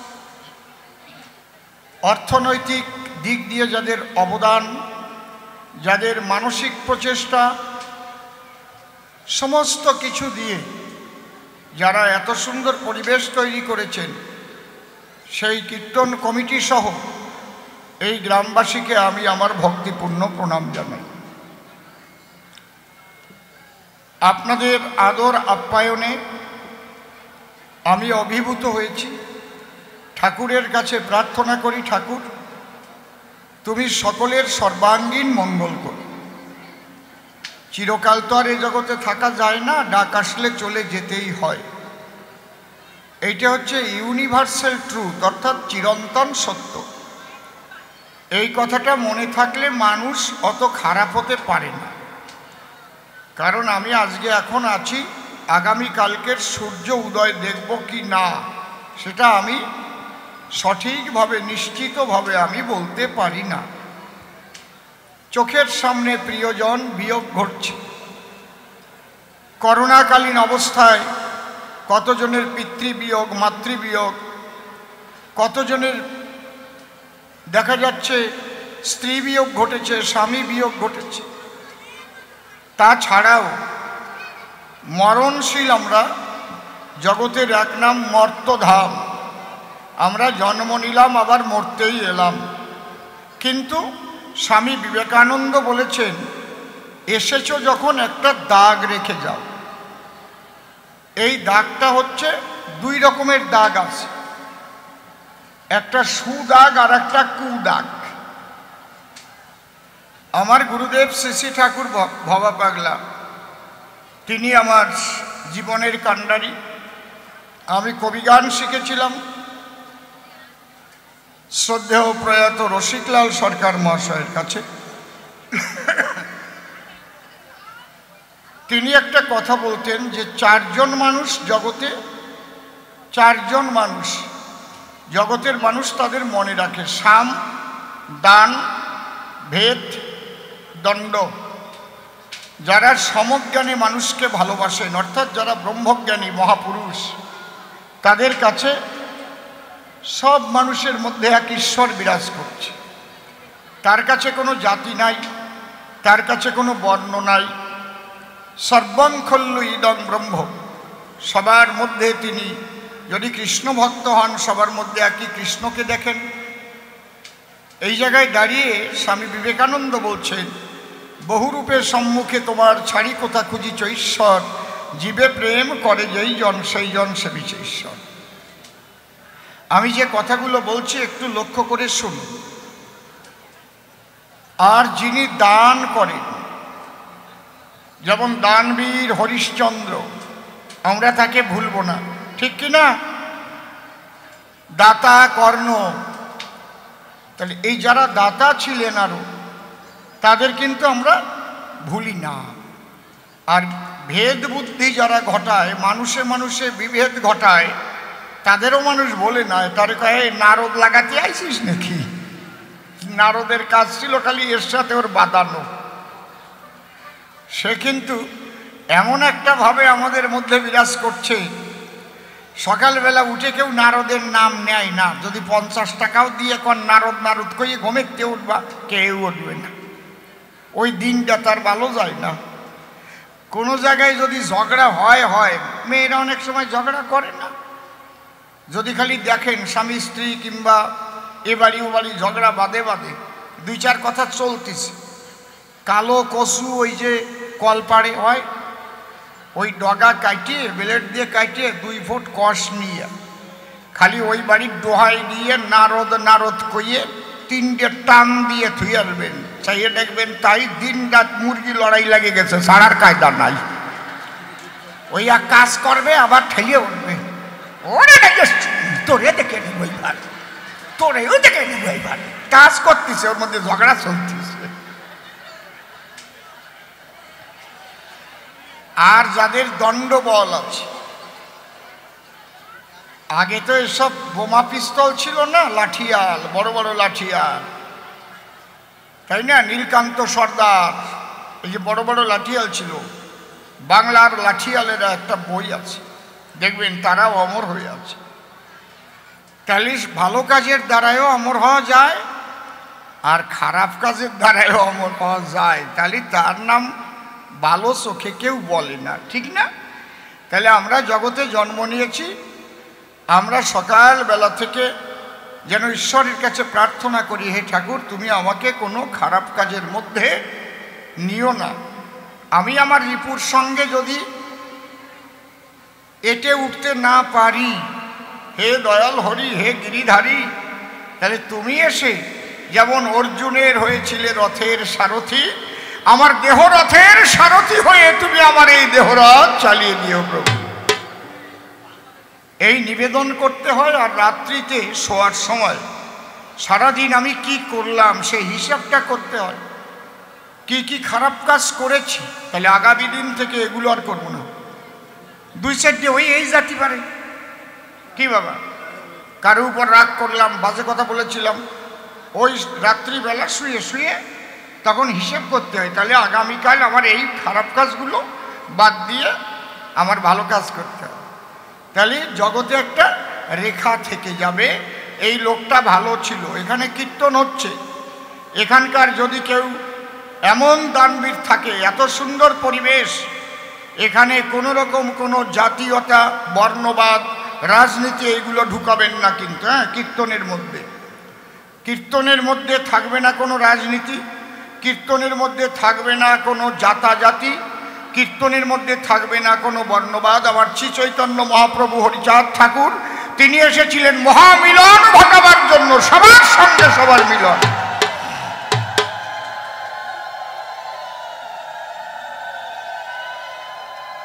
অর্থনৈতিক দিক দিয়ে যাদের অবদান, যাদের মানসিক প্রচেষ্টা, সমস্ত কিছু দিয়ে যারা এত সুন্দর পরিবেশ তৈরি করেছেন, সেই কীর্তন কমিটি সহ এই গ্রামবাসীকে আমি আমার ভক্তিপূর্ণ প্রণাম জানাই। আপনাদের আদর আপ্যায়নে আমি অভিভূত হয়েছি। ঠাকুরের কাছে প্রার্থনা করি, ঠাকুর তুমি সকলের সর্বাঙ্গীন মঙ্গল করো। চিরকাল তো আর এই জগতে থাকা যায় না, ডাক আসলে চলে যেতেই হয়। এইটা হচ্ছে ইউনিভার্সাল ট্রুথ, অর্থাৎ চিরন্তন সত্য। এই কথাটা মনে থাকলে মানুষ অত খারাপ হতে পারে না। কারণ আমি আজকে এখন আছি, আগামীকালকের সূর্য উদয় দেখব কি না সেটা আমি সঠিকভাবে নিশ্চিতভাবে আমি বলতে পারি না। চোখের সামনে প্রিয়জন বিয়োগ ঘটছে। করোনাকালীন অবস্থায় কতজনের পিতৃবিয়োগ, মাতৃবিয়োগ, কতজনের দেখা যাচ্ছে স্ত্রী বিয়োগ ঘটেছে, স্বামী বিয়োগ ঘটেছে। তাছাড়াও মরণশীল আমরা, জগতের এক নাম মর্তধাম। আমরা জন্ম নিলাম আবার মরতেই এলাম। কিন্তু স্বামী বিবেকানন্দ বলেছেন, এসেছো যখন একটা দাগ রেখে যাও। এই দাগটা হচ্ছে দুই রকমের দাগ আছে, একটা সুদাগ আর একটা কুদাগ। আমার গুরুদেব শ্রী শ্রী ঠাকুর ভবা পাগলা, তিনি আমার জীবনের কাণ্ডারি। আমি কবিগান শিখেছিলাম, শ্রদ্ধেয় প্রয়াত রসিকলাল সরকার মহাশয়ের কাছে। তিনি একটা কথা বলতেন যে চারজন মানুষ জগতের মানুষ তাদের মনে রাখে: সাম, দান, ভেদ, দণ্ড। যারা সমজ্ঞানী মানুষকে ভালোবাসেন, অর্থাৎ যারা ব্রহ্মজ্ঞানী মহাপুরুষ, তাদের কাছে সব মানুষের মধ্যে এক ঈশ্বর বিরাজ করছে। তার কাছে কোনো জাতি নাই, তার কাছে কোনো বর্ণ নাই। সর্বং খল্লু ইদং ব্রহ্ম। সবার মধ্যে তিনি যদি কৃষ্ণ ভক্ত হন, সবার মধ্যে একই কৃষ্ণকে দেখেন। এই জায়গায় দাঁড়িয়ে স্বামী বিবেকানন্দ বলছেন, বহুরূপের সম্মুখে তোমার ছাড়ি কোথা খুঁজিছ ঈশ্বর, জীবে প্রেম করে যেই জন সেই জন সেবিছে ঈশ্বর। আমি যে কথাগুলো বলছি একটু লক্ষ্য করে শুনুন। আর যিনি দান করেন, যেমন দানবীর হরিশ্চন্দ্র, আমরা তাকে ভুলব না, ঠিক কি না? দাতা কর্ণ, তাহলে এই যারা দাতা ছিলেন আরো, তাদের কিন্তু আমরা ভুলি না। আর ভেদ বুদ্ধি যারা ঘটায়, মানুষে মানুষে বিভেদ ঘটায়, তাদেরও মানুষ বলে না। তার কয়ে নারদ লাগাতে আইসিস নাকি? নারদের কাজ ছিল খালি এর সাথে ওর বাঁধানো। সে কিন্তু এমন একটা ভাবে আমাদের মধ্যে বিরাজ করছে, সকালবেলা উঠে কেউ নারদের নাম নেয় না। যদি 50 টাকাও দিয়ে কোন নারদ নারদ কইয়ে ঘুমেতে উঠবা, কেউ উঠবে না। ওই দিনটা তার ভালো যায় না। কোনো জায়গায় যদি ঝগড়া হয়, মেয়েরা অনেক সময় ঝগড়া করে না। যদি খালি দেখেন স্বামী স্ত্রী কিংবা এ বাড়ি ও বাড়ি ঝগড়া বাদে 2-4 কথা চলতেছে, কালো কচু ওই যে কলপাড়ে হয়, ওই ডগা কাটিয়ে ব্লেড দিয়ে কাটিয়ে 2 ফুট কষ নিয়ে খালি ওই বাড়ির দোহাই দিয়ে নারদ নারদ কইয়ে 3টে টান দিয়ে থুই আসবেন। চাইয়ে দেখবেন তাই দিন রাত মুরগি লড়াই লাগে গেছে, সারার কায়দা নাই। ওই এক কাজ করবে, আবার ঠেলিয়ে উঠবে, ওরে তোরে দেখে নিব এইবার, তোরেও দেখে নিব এইবার। কাজ করতেছে, ওর মধ্যে ঝগড়া চলতেছে। আর যাদের দণ্ডবল আছে, আগে তো এসব বোমা পিস্তল ছিল না, লাঠিয়াল, বড় বড় লাঠিয়াল, তাই না? নীলকান্ত সর্দার, এই যে বড় বড় লাঠিয়াল ছিল। বাংলার লাঠিয়ালেরা একটা বই আছে, দেখবেন তারাও অমর হয়ে আছে। তাহলে ভালো কাজের দ্বারাও অমর হওয়া যায়, আর খারাপ কাজের দ্বারাও অমর হওয়া যায়। তাহলে তার নাম ভালো চোখে কেউ বলে না, ঠিক না? তাহলে আমরা জগতে জন্ম নিয়েছি, আমরা সকালবেলা থেকে যেন ঈশ্বরের কাছে প্রার্থনা করি, হে ঠাকুর, তুমি আমাকে কোনো খারাপ কাজের মধ্যে নিও না। আমি আমার রিপুর সঙ্গে যদি এটে উঠতে না পারি, হে দয়াল হরি, হে গিরিধারী, তাহলে তুমি এসে যেমন অর্জুনের হয়েছিলে রথের সারথি, আমার দেহরথের সারথি হয়ে তুমি আমার এই দেহরথ চালিয়ে দিও প্রভু। এই নিবেদন করতে হয়। আর রাত্রিতে শোয়ার সময় সারাদিন আমি কি করলাম সেই হিসাবটা করতে হয়। কি কি খারাপ কাজ করেছি, তাহলে আগামী দিন থেকে এগুলো আর করবো না। 2-4টে ওই এই জাতি পারে কি বাবা, কারো উপর রাগ করলাম, বাজে কথা বলেছিলাম, ওই রাত্রিবেলা শুয়ে শুয়ে তখন হিসেব করতে হয়, তাহলে আগামীকাল আমার এই খারাপ কাজগুলো বাদ দিয়ে আমার ভালো কাজ করতে হবে। তাহলে জগতে একটা রেখা থেকে যাবে, এই লোকটা ভালো ছিল। এখানে কীর্তন হচ্ছে, এখানকার যদি কেউ এমন দানবীর থাকে, এত সুন্দর পরিবেশ, এখানে কোনো রকম কোনো জাতীয়তা, বর্ণবাদ, রাজনীতি এইগুলো ঢুকাবেন না কিন্তু। হ্যাঁ, কীর্তনের মধ্যে থাকবে না কোনো রাজনীতি, কীর্তনের মধ্যে থাকবে না কোনো জাতাজাতি, কীর্তনের মধ্যে থাকবে না কোনো বর্ণবাদ। আমার শ্রী চৈতন্য মহাপ্রভু হরিচাঁদ ঠাকুর, তিনি এসেছিলেন মহামিলন ঘটাবার জন্য, সবার সঙ্গে সবার মিলন।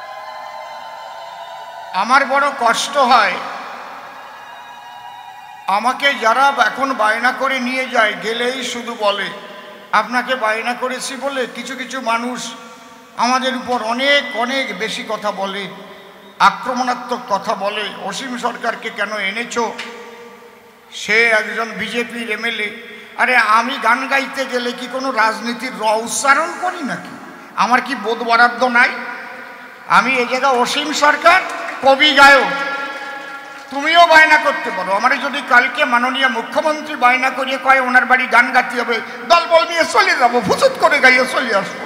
আমার বড় কষ্ট হয়, আমাকে যারা এখন বায়না করে নিয়ে যায়, গেলেই শুধু বলে আপনাকে বায়না করেছি বলে কিছু কিছু মানুষ আমাদের উপর অনেক অনেক বেশি কথা বলে, আক্রমণাত্মক কথা বলে। অসীম সরকারকে কেন এনেছো? সে একজন বিজেপির এমএলএ। আরে আমি গান গাইতে গেলে কি কোনো রাজনীতির উচ্চারণ করি নাকি? আমার কি বোধ বরাদ্দ নাই? আমি এই জায়গায় অসীম সরকার কবি গায়ক, তুমিও বায়না করতে পারো। আমার যদি কালকে মাননীয় মুখ্যমন্ত্রী বায়না করিয়ে কয় ওনার বাড়ি গান গাইতে হবে, দলবল নিয়ে চলে যাবো, ফুসুত করে গাইয়ে চলে আসবো।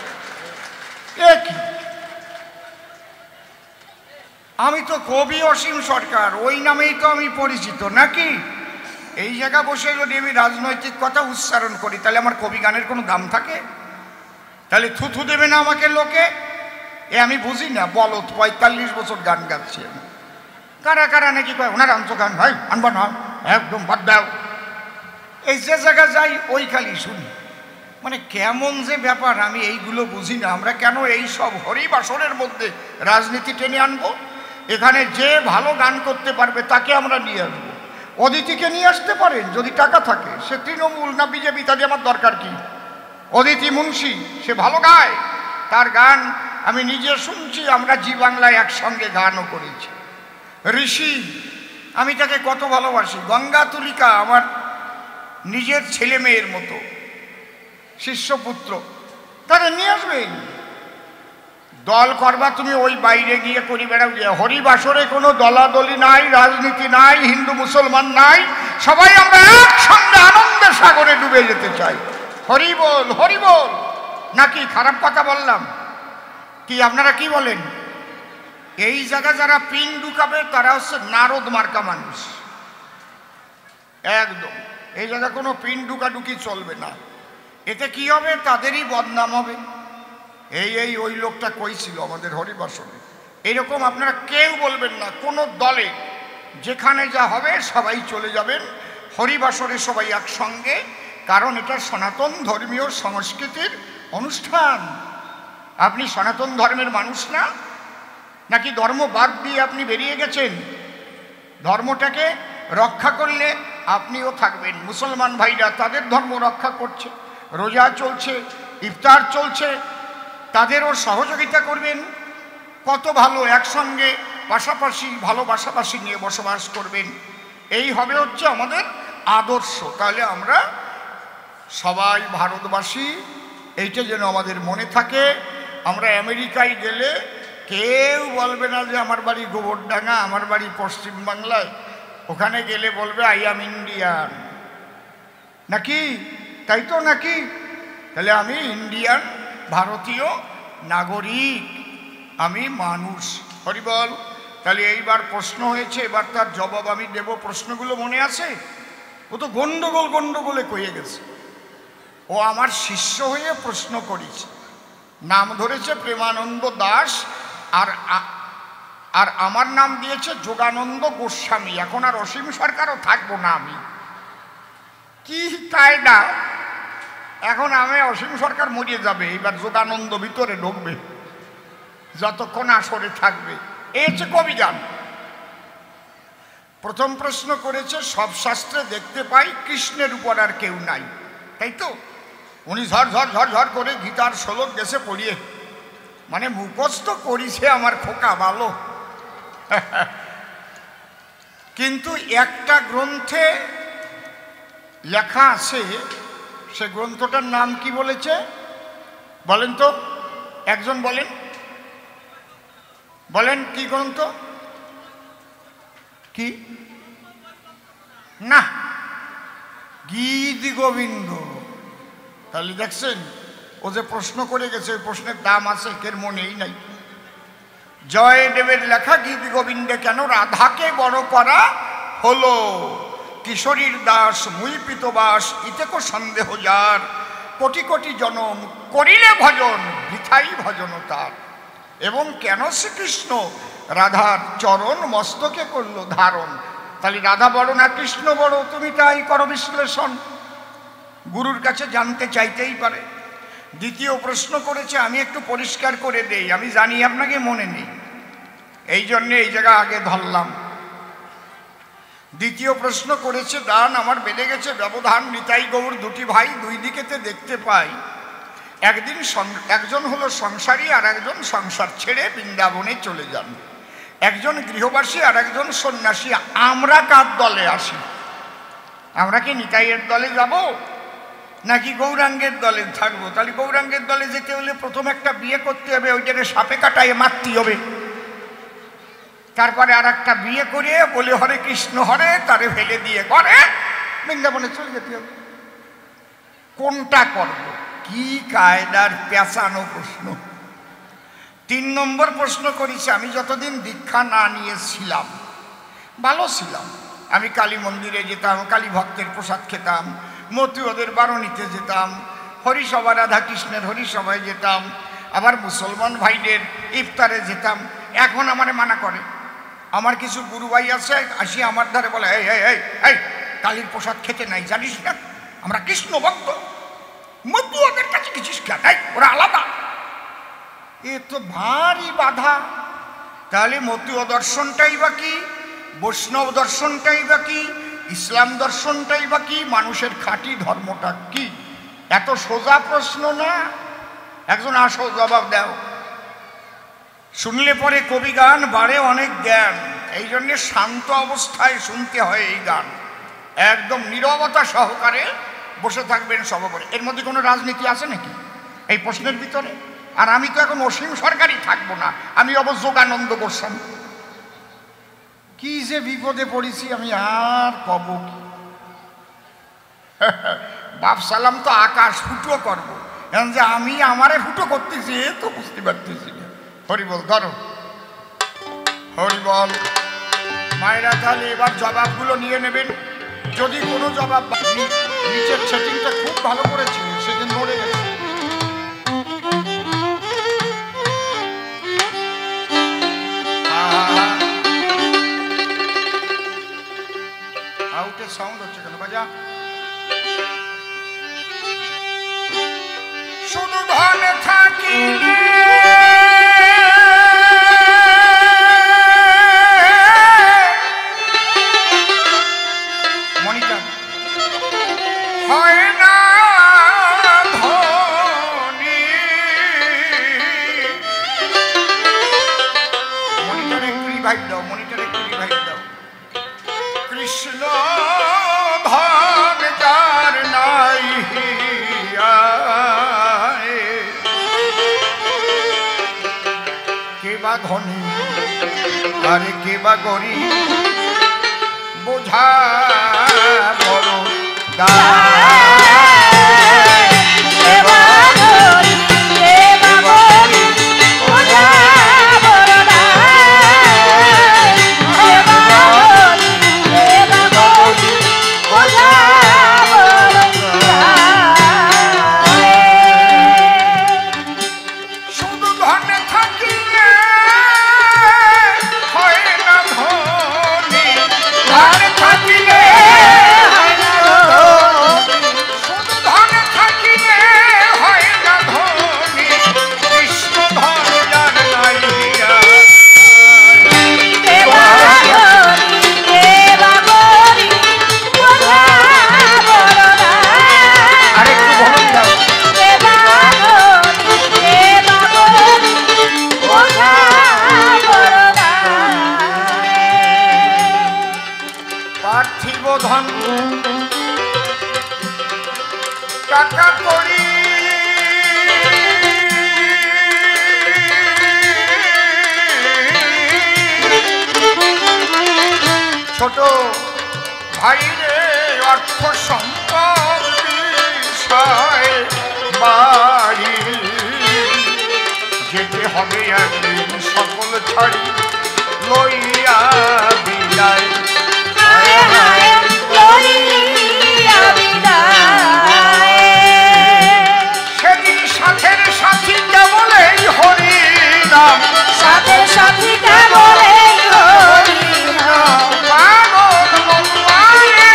আমি তো কবি অসীম সরকার, ওই নামেই তো আমি পরিচিত নাকি? এই জায়গা বসে যদি আমি রাজনৈতিক কথা উচ্চারণ করি তাহলে আমার কবি গানের কোনো দাম থাকে? তাহলে থুথু দেবে না আমাকে লোকে? আমি বুঝি না, বলো ৪৫ বছর গান গাচ্ছি আমি। কারা কারা নাকি কয় ওনার আনছ গান, ভাই আনবো না, একদম বাদ দাও। এই যে জায়গা যাই ওই খালি শুনি। মানে কেমন যে ব্যাপার, আমি এইগুলো বুঝি না। আমরা কেন এই সব হরিবাসরের মধ্যে রাজনীতি টেনে আনবো? এখানে যে ভালো গান করতে পারবে তাকে আমরা নিয়ে আসবো। অদিতিকে নিয়ে আসতে পারেন যদি টাকা থাকে, সে তৃণমূল না বিজেপি, তাদের আমার দরকার কি? অদিতি মুন্সি, সে ভালো গায়, তার গান আমি নিজে শুনছি, আমরা জি বাংলায় একসঙ্গে গানও করেছি। ঋষি, আমি তাকে কত ভালোবাসি। গঙ্গা তুলিকা আমার নিজের ছেলে মেয়ের মতো, শিষ্যপুত্র, তাদের নিয়ে আসবেন। দল করবা তুমি ওই বাইরে গিয়ে করি বেড়াও গিয়ে। হরিবাসরে কোনো দলাদলি নাই, রাজনীতি নাই, হিন্দু মুসলমান নাই, সবাই আমরা একসঙ্গে আনন্দের সাগরে ডুবে যেতে চাই। হরি বল, হরি বল। নাকি খারাপ কথা বললাম? কি আপনারা কি বলেন? এই জায়গা যারা পিন ঢুকাবে তারা হচ্ছে নারদ মার্কা মানুষ, একদম। এই জায়গা কোনো পিন ঢুকাঢুকি চলবে না। এতে কি হবে? তাদেরই বদনাম হবে। এই ওই লোকটা কইছিল আমাদের হরিবাসরে, এইরকম আপনারা কেউ বলবেন না। কোনো দলে যেখানে যা হবে সবাই চলে যাবেন হরিবাসরে, সবাই একসঙ্গে, কারণ এটা সনাতন ধর্মীয় সংস্কৃতির অনুষ্ঠান। আপনি সনাতন ধর্মের মানুষ না? নাকি ধর্ম বাদ দিয়ে আপনি বেরিয়ে গেছেন? ধর্মটাকে রক্ষা করলে আপনিও থাকবেন। মুসলমান ভাইরা তাদের ধর্ম রক্ষা করছে, রোজা চলছে, ইফতার চলছে, তাদেরও সহযোগিতা করবেন। কত ভালো, একসঙ্গে পাশাপাশি ভালোবাসাবাসি নিয়ে বসবাস করবেন। এই হবে হচ্ছে আমাদের আদর্শ। তাহলে আমরা সবাই ভারতবাসী, এইটা যেন আমাদের মনে থাকে। আমরা আমেরিকায় গেলে কেউ বলবে না যে আমার বাড়ি গোবরডাঙ্গা, আমার বাড়ি পশ্চিমবাংলায়। ওখানে গেলে বলবে আই অ্যাম ইন্ডিয়ান, নাকি? তাই তো নাকি? তাহলে আমি ইন্ডিয়ান, ভারতীয় নাগরিক, আমি মানুষ। হরিবল। তাহলে এইবার প্রশ্ন হয়েছে, এবার তার জবাব আমি দেব। প্রশ্নগুলো মনে আছে? ও তো গন্ডগোলে কয়ে গেছে। ও আমার শিষ্য হয়ে প্রশ্ন করেছে, নাম ধরেছে প্রেমানন্দ দাস, আর আমার নাম দিয়েছে যোগানন্দ গোস্বামী। এখন আর অসীম সরকারও থাকবো না আমি। কি কায়দা! এখন আমি অসীম সরকার মরিয়ে যাবে, এবার যোগানন্দ ভিতরে ঢুকবে যতক্ষণ আসরে থাকবে। এই হচ্ছে কবিগান। প্রথম প্রশ্ন করেছে, সব শাস্ত্রে দেখতে পাই কৃষ্ণের উপর আর কেউ নাই, তাই তো? উনি ঝড় ঝড় ঝড় ঝড় করে গীতার শ্লোক গেছে পড়িয়ে, মানে মুখস্থ করিছে আমার খোকা ভালো। কিন্তু একটা গ্রন্থে লেখা আছে, সে গ্রন্থটার নাম কি বলেছে বলেন তো? একজন বলেন, বলেন কি গ্রন্থ? কি না? গীত গোবিন্দ। তাহলে দেখছেন, ও যে প্রশ্ন করে গেছে ওই প্রশ্নের দাম আছে, কের মনেই নাই। জয়দেবের লেখা গীত গোবিন্দে কেন রাধাকে বড় করা হলো? কিশোরীর দাস মুই পিতবাস, ইতেকো সন্দেহ যার, কোটি কোটি জনম করিলে ভজন, বৃথাই ভজন তার। এবং কেন শ্রীকৃষ্ণ রাধার চরণ মস্তকে করলো ধারণ? তাহলে রাধা বড় না কৃষ্ণ বড়? তুমি তাই করো বিশ্লেষণ। গুরুর কাছে জানতে চাইতেই পারে। দ্বিতীয় প্রশ্ন করেছে, আমি একটু পরিষ্কার করে দেই, আমি জানি আপনাকে মনে নেই, এই জন্যে এই জায়গা আগে ধরলাম। দ্বিতীয় প্রশ্ন করেছে, দান আমার বেড়ে গেছে ব্যবধান, নিতাই গৌর দুটি ভাই দুই দিকেতে দেখতে পাই, একদিন একজন হলো সংসারী আর একজন সংসার ছেড়ে বৃন্দাবনে চলে যান, একজন গৃহবাসী আর একজন সন্ন্যাসী, আমরা কার দলে আসি? আমরা কি নিতাইয়ের দলে যাব নাকি গৌরাঙ্গের দলে থাকবো? তাহলে গৌরাঙ্গের দলে যেতে হলে প্রথম একটা বিয়ে করতে হবে, ওইটাকে সাপে কাটায় মারতে হবে, তারপরে আর একটা বিয়ে করে বলে হরে কৃষ্ণ হরে, তারে ফেলে দিয়ে করে বৃন্দাবনে চলে যেতে হবে। কোনটা করব? কি কায়দার পেঁচানো প্রশ্ন। 3 নম্বর প্রশ্ন করেছে, আমি যতদিন দীক্ষা না নিয়েছিলাম ভালো ছিলাম, আমি কালী মন্দিরে যেতাম, কালী ভক্তের প্রসাদ খেতাম, মতুয়াদের বারণীতে যেতাম, হরিসভা রাধা কৃষ্ণের হরিসভায় যেতাম, আবার মুসলমান ভাইদের ইফতারে যেতাম। এখন আমারে মানা করে, আমার কিছু গুরু ভাই আছে আসি আমার ধারে বলে, এই এই এই এই কালীর প্রসাদ খেতে নাই জানিস না, আমরা কৃষ্ণ ভক্ত, মতুয়াদের কাছে কিছু নাই, ওরা আলাদা। এ তো ভারী বাধা। তাহলে মতুয়া দর্শনটাই বা কি, বৈষ্ণব দর্শনটাই বা কি, ইসলাম দর্শনটাই বা কি, মানুষের খাঁটি ধর্মটা কি? এত সোজা প্রশ্ন না, একজন আসো জবাব দাও। শুনলে পরে কবি গান বাড়ে অনেক জ্ঞান, এই জন্যে শান্ত অবস্থায় শুনতে হয় এই গান, একদম নীরবতা সহকারে বসে থাকবেন সর্বোপরি। এর মধ্যে কোনো রাজনীতি আছে নাকি এই প্রশ্নের ভিতরে? আর আমি তো এখন অসীম সরকারই থাকবো না, আমি অবশ্য যোগানন্দ গোস্বামী। কি যে বিপদে পড়েছি আমি, আর কব কি? বাপ সালাম তো আকাশ ফুটো করবো, এখন যে আমি আমারে ফুটো করতেছি এ তো বুঝতে পারতেছি না। হরিবল ধরো, হরিবল। মায়েরা তাহলে এবার জবাবগুলো নিয়ে নেবেন, যদি কোনো জবাব নিচের সেটিংটা খুব ভালো করেছিল, সেদিন নড়ে গেছে। আউটের সাউন্ড হচ্ছে কেন বাজা? শুধু ধন থাকিলে মনিটর হয় না ধনী, মনিটরে একটু রিভাইভ দাও, মনিটরে একটু রিভাইভ দাও। কৃষ্ণ ধন যার নাই কে বা ধনী আরে কে বা গরিব, বোঝা বড় পার্থিব ধন টাকা করি ছোট ভাইরে অর্থ সম্পদ বিষয় বাড়ি যেতে হবে একদিন সকল ছাড়ি লইয়া বিদায়। সেদিন সাথের সাথী কেবল এই হরি নাম, সাথে সাথী কেবল এই হরি নাম, পাগল বলবারে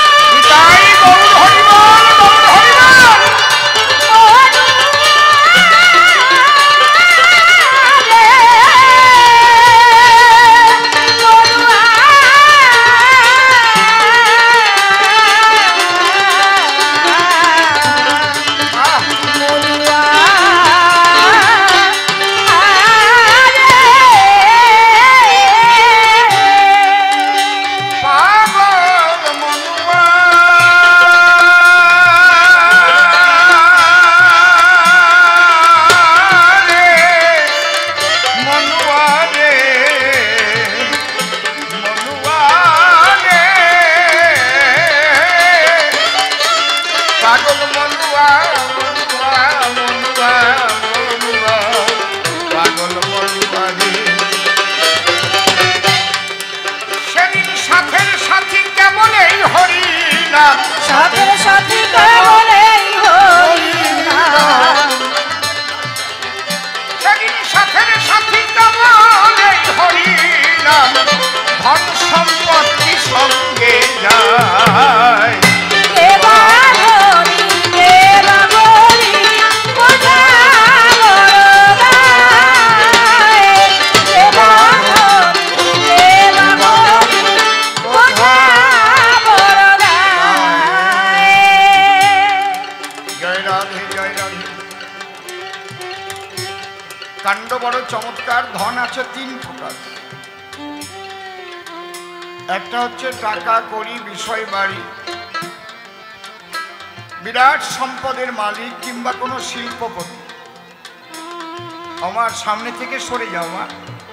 নিতাই গৌর হরি বল, গৌর হরি বল। কাণ্ড বড় চমৎকার। ধন আছে তিন প্রকার। একটা হচ্ছে টাকা কড়ি বিষয় বাড়ি, বিরাট সম্পদের মালিক কিংবা কোনো শিল্পপতি। আমার সামনে থেকে সরে যাও মা।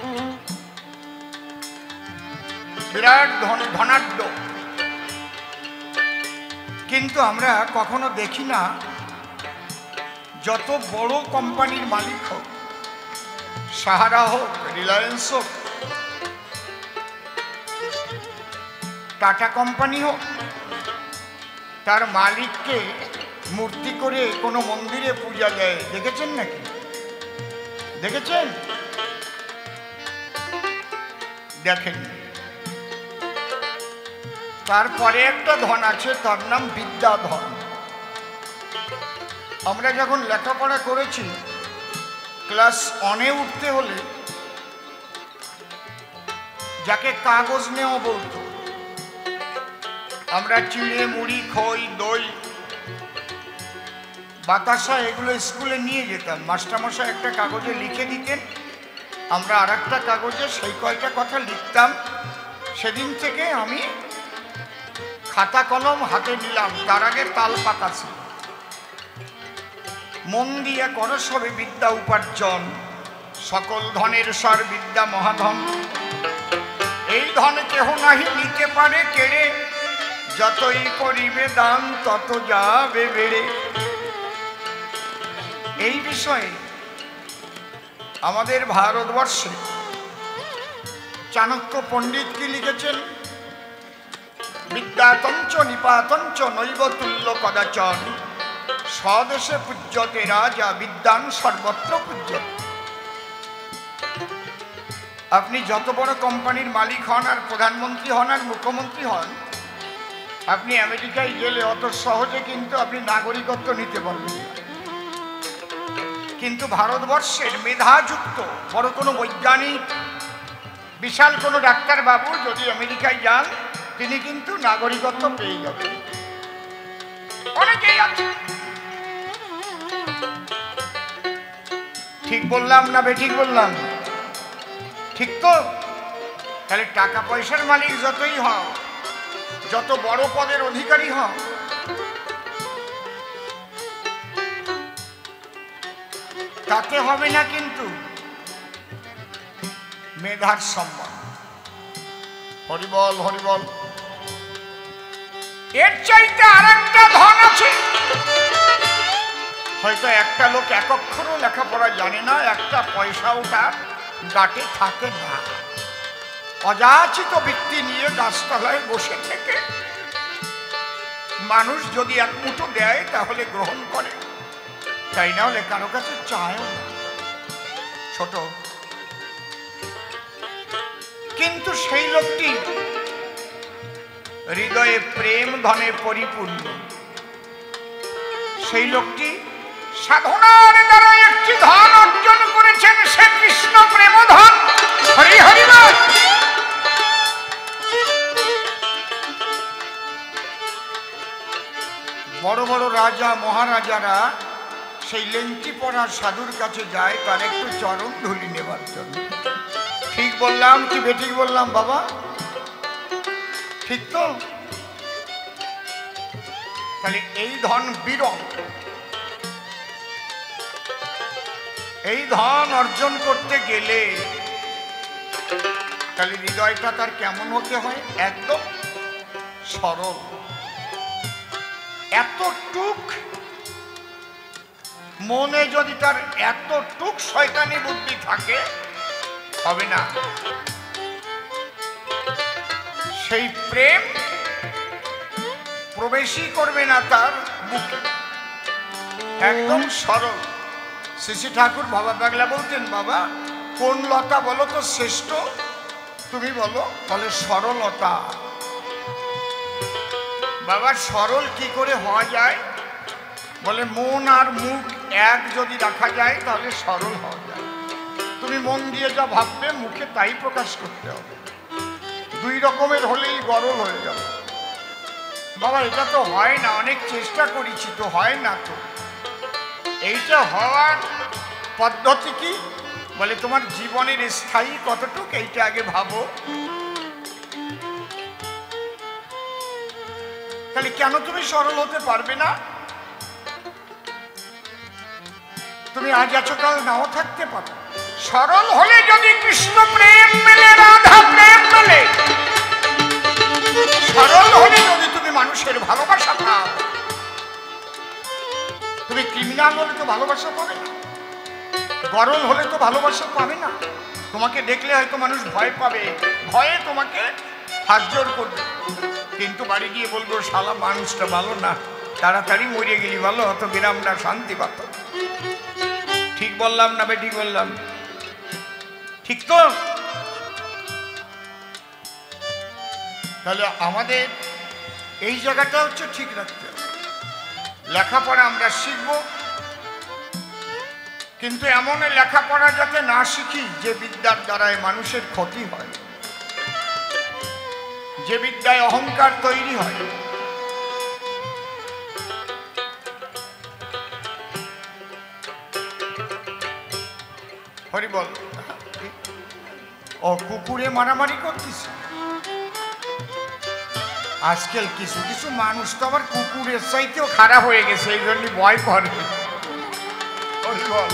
বিরাট ধনাঢ্য, কিন্তু আমরা কখনো দেখি না যত বড় কোম্পানির মালিক হোক, সাহারা হোক, রিলায়েন্স হোক, টাটা কোম্পানি হোক, তার মালিককে মূর্তি করে কোনো মন্দিরে পূজা দেয়। দেখেছেন নাকি? দেখেছেন? দেখেন। তারপরে একটা ধন আছে, তার নাম বিদ্যাধন। আমরা যখন লেখাপড়া করেছি, ক্লাস 1-এ উঠতে হলে যাকে কাগজ নেওয়া বলতো, আমরা চিড়ে মুড়ি খই দই বাতাসা এগুলো স্কুলে নিয়ে যেতাম। মাস্টারমশাই একটা কাগজে লিখে দিতেন, আমরা আর একটা কাগজে সেই কয়টা কথা লিখতাম। সেদিন থেকে আমি খাতা কলম হাতে নিলাম, তার আগে তাল পাতা ছিল। মন দিয়ে করো সবে বিদ্যা উপার্জন, সকল ধনের সার বিদ্যা মহাধন। এই ধন কেহ নাহি নিতে পারে কেড়ে, যতই করিবে দান তত যাবে বেড়ে। এই বিষয়ে আমাদের ভারতবর্ষে চাণক্য পণ্ডিত কি লিখেছেন? বিদ্যাতঞ্চ নিপাতঞ্চ নৈব তুল্য কদাচন, স্বদেশে পূজ্যতে রাজা বিদ্যান সর্বত্র পূজ্যতে। আপনি যত বড় কোম্পানির মালিক হন আর প্রধানমন্ত্রী হন আর মুখ্যমন্ত্রী হন, আপনি আমেরিকায় গেলে অত সহজে কিন্তু আপনি নাগরিকত্ব নিতে পারবেন না। কিন্তু ভারতবর্ষের মেধাযুক্ত বড় কোনো বৈজ্ঞানিক, বিশাল কোনো ডাক্তার বাবু যদি আমেরিকায় যান, তিনি কিন্তু নাগরিকত্ব পেয়ে যাবেন। অনেকেই আছে। ঠিক বললাম না বেঠিক বললাম? ঠিক তো? তাহলে টাকা পয়সার মালিক যতই হও, যত বড় পদের অধিকারী হও, তাতে হবে না কিন্তু মেধার সম্মান। হরিবল হরিবল। এর চাইতে আর একটা ধন আছে। হয়তো একটা লোক এক অক্ষরও লেখাপড়া জানে না, একটা পয়সাও তার গাটে থাকে না, অযাচিত বৃত্তি নিয়ে গাছতলায় বসে থেকে মানুষ যদি এক মুঠো দেয় তাহলে গ্রহণ করে, তাই না হলে কারো কাছে চায়ও না। ছোট, কিন্তু সেই লোকটি হৃদয়ে প্রেম ধনে পরিপূর্ণ। সেই লোকটি সাধনার দ্বারা একটি ধন অর্জন করেছেন, সে কৃষ্ণ প্রেম ধন। হরি হরি বল। বড় বড় রাজা মহারাজারা সেই লেংটি পড়া সাধুর কাছে যায় তার একটু চরণ ধুলি নেবার জন্য। ঠিক বললাম কি বেঠিক বললাম বাবা? ঠিক তো? তাহলে এই ধন বিরল। এই ধন অর্জন করতে গেলে তাহলে হৃদয়টা তার কেমন হতে হয়? একদম সরল। এতটুক মনে যদি তার এতটুক শয়তানি বুদ্ধি থাকে, হবে না। সেই প্রেম প্রবেশই করবে না তার বুকে। একদম সরল। শ্রী ঠাকুর বাবা পাগলা বলতেন, বাবা কোন লতা বলো তো শ্রেষ্ঠ? তুমি বলো। বলে সরলতা। বাবা সরল কি করে হওয়া যায়? বলে মন আর মুখ এক যদি রাখা যায় তাহলে সরল হওয়া যায়। তুমি মন দিয়ে যা ভাববে মুখে তাই প্রকাশ করতে হবে। দুই রকমের হলেই গরল হয়ে যাবে। বাবা এটা তো হয় না, অনেক চেষ্টা করেছি তো হয় না। তো এইটা হওয়ার পদ্ধতি কি? বলে তোমার জীবনের স্থায়ী কতটুকু এইটা আগে ভাবো। তাহলে কেন তুমি সরল হতে পারবে না? তুমি আজ আছো কাল নাও থাকতে পারো। সরল হলে যদি কৃষ্ণ প্রেম মেলে, রাধা প্রেম মেলে, সরল হলে যদি তুমি মানুষের ভালোবাসা পাও, তুমি ক্রিমিনাল হলে তো ভালোবাসা পাবে না, গরল হলে তো ভালোবাসা পাবে না। তোমাকে দেখলে হয়তো মানুষ ভয় পাবে, ভয়ে তোমাকে হাত জোর করবে, কিন্তু বাড়ি গিয়ে বলবো শালা মানুষটা ভালো না, তাড়াতাড়ি মরে গেলি ভালো হতো, গ্রামটা শান্তি পাত। ঠিক বললাম না বেঠিক বললাম? ঠিক তো? তাহলে আমাদের এই জায়গাটা হচ্ছে ঠিক রাখতে হবে। লেখাপড়া আমরা শিখব, কিন্তু এমন লেখাপড়া যাতে না শিখি যে বিদ্যার দ্বারায় মানুষের ক্ষতি হয়, যে বিদ্যায় অহংকার তৈরি হয়। হরি বল। ও কুকুরে মারামারি করতেছে। আজকাল কিছু কিছু মানুষ তো আবার কুকুরের চাইতেও খারাপ হয়ে গেছে, এই জন্য ভয় করে। হরি বল।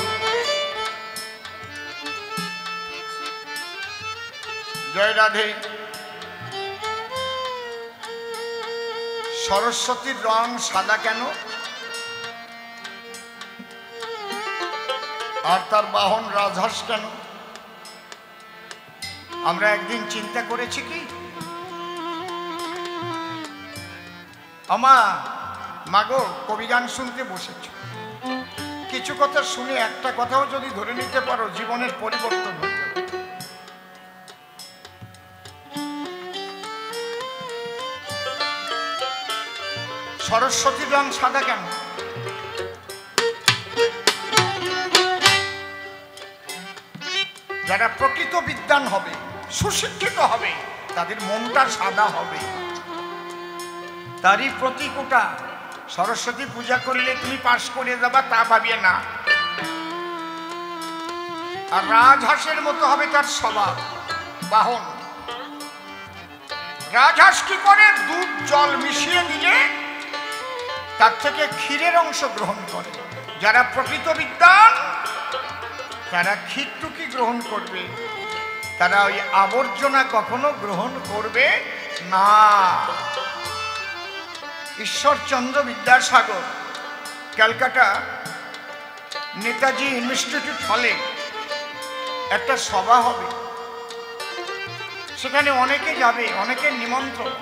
জয় রাধে। সরস্বতীর রং সাদা কেন? আর তার বাহন রাজহাঁস কেন? আমরা একদিন চিন্তা করেছি কি, আমা মাগো কবিগান শুনতে বসেছ, কিছু কথা শুনে একটা কথাও যদি ধরে নিতে পারো জীবনের পরিবর্তন হয়ে যাবে। সরস্বতীর রং সাদা কেন? যারা প্রকৃত বিদ্বান হবে, সুশিক্ষিত হবে, তাদের মনটা সাদা হবে। তারই প্রতীক ওটা। সরস্বতী পূজা করলে তুমি পাশ করে যাবা তা ভাবিয়ে না। আর রাজহাঁসের মতো হবে তার স্বভাব, বাহন। রাজহাঁস কি করে? দুধ জল মিশিয়ে দিলে তার থেকে ক্ষীরের অংশ গ্রহণ করে। যারা প্রকৃত বিদ্বান তারা ক্ষীরটুকি গ্রহণ করবে, তারা ওই আবর্জনা কখনো গ্রহণ করবে না। ঈশ্বরচন্দ্র বিদ্যাসাগর ক্যালকাটা নেতাজি ইনস্টিটিউট হলে একটা সভা হবে, সেখানে অনেকে যাবে, অনেকের নিমন্ত্রণ।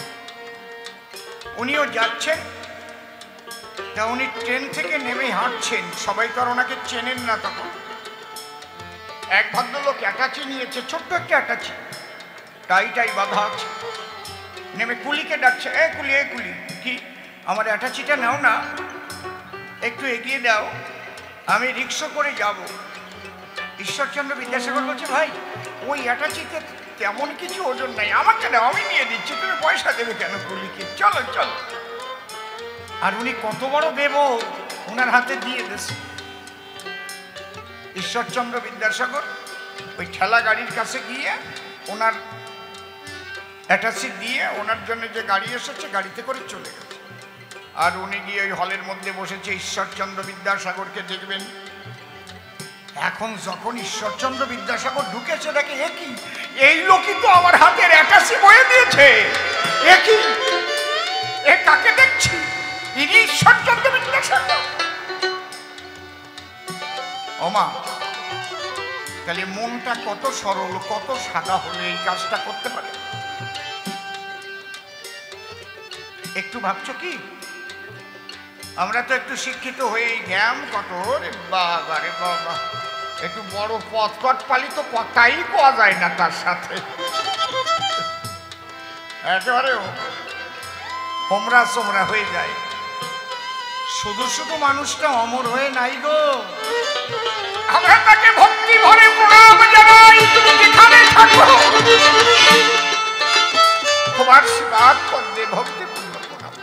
উনিও যাচ্ছেন। তা উনি ট্রেন থেকে নেমে হাঁটছেন, সবাই তো আর ওনাকে চেনেন না। তখন এক ভদ্রলোক অ্যাটাচি নিয়েছে, ছোট্ট একটা অ্যাটাচি, টাই বাঁধা আছে। নেমে কুলিকে ডাকছে, এ কুলি, এ কুলি, কি আমার অ্যাটাচিটা নাও না, একটু এগিয়ে দাও, আমি রিক্সা করে যাব। ঈশ্বরচন্দ্র বিদ্যাসাগর বলছে, ভাই ওই অ্যাটাচিতে তেমন কিছু ওজন নাই, আমাকে দাও, আমি নিয়ে দিচ্ছি, তুমি পয়সা দেবে কেন কুলিকে, চলো চলো। আর উনি কত বড় দেব, ওনার হাতে দিয়ে দিয়েছে। ঈশ্বরচন্দ্র বিদ্যাসাগর ওই ঠেলা গাড়ির কাছে গিয়ে ওনার অ্যাটাচি দিয়ে ওনার জন্য যে গাড়ি এসেছে গাড়িতে করে চলে গেছে। আর উনি গিয়ে ওই হলের মধ্যে বসেছে। ঈশ্বরচন্দ্র বিদ্যাসাগরকে দেখবেন। এখন যখন ঈশ্বরচন্দ্র বিদ্যাসাগর ঢুকেছে দেখে, এ কি, এই লোকই তো আমার হাতের অ্যাটাচি বয়ে দিয়েছে, এ কি, এ কাকে দেখছি, ইনি ঈশ্বরচন্দ্র বিদ্যাসাগর। ওমা, তাহলে মনটা কত সরল, কত সাদা হলে এই কাজটা করতে পারে? একটু ভাবছো কি? আমরা তো একটু শিক্ষিত হয়ে জ্ঞান কত, রে বাবা রে বাবা, একটু বড় পথকট পালি তো কথাই পাওয়া যায় না তার সাথে, একেবারে হোমরা সোমরা হয়ে যায়। শুধু শুধু মানুষটা অমর হয়ে নাই গো। আমরা তাকে ভক্তি ভরে প্রণাম জানাই, তুমি যেখানে থাকো তোমার আশীর্বাদ পদ্মে ভক্তিপূর্ণ প্রণাম।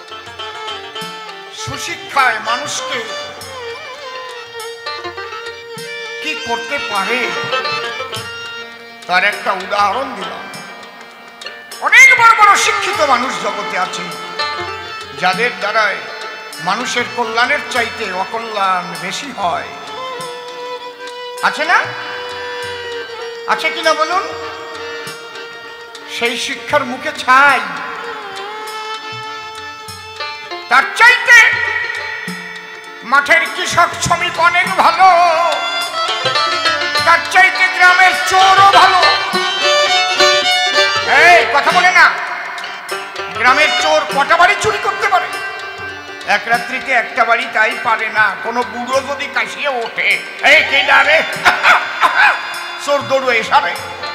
সুশিক্ষায় মানুষকে করতে পারে তার একটা উদাহরণ দিলাম। অনেক বড় বড় শিক্ষিত মানুষ জগতে আছেন যাদের দ্বারায় মানুষের কল্যাণের চাইতে অকল্যাণ বেশি হয়। আছে না? আছে কিনা বলুন? সেই শিক্ষার মুখে ছাই। তার চাইতে মাঠের কৃষক শ্রমিক অনেক ভালো, তার চাইতে গ্রামের চোরও ভালো। এই কথা বলে না, গ্রামের চোর কটা বাড়ি চুরি করতে পারে? এক রাত্রিতে একটা বাড়ি তাই পারে না। কোনো বুড়ো যদি কাশিয়ে ওঠে, এই কে ডারে চোর দৌড়ো এসাবে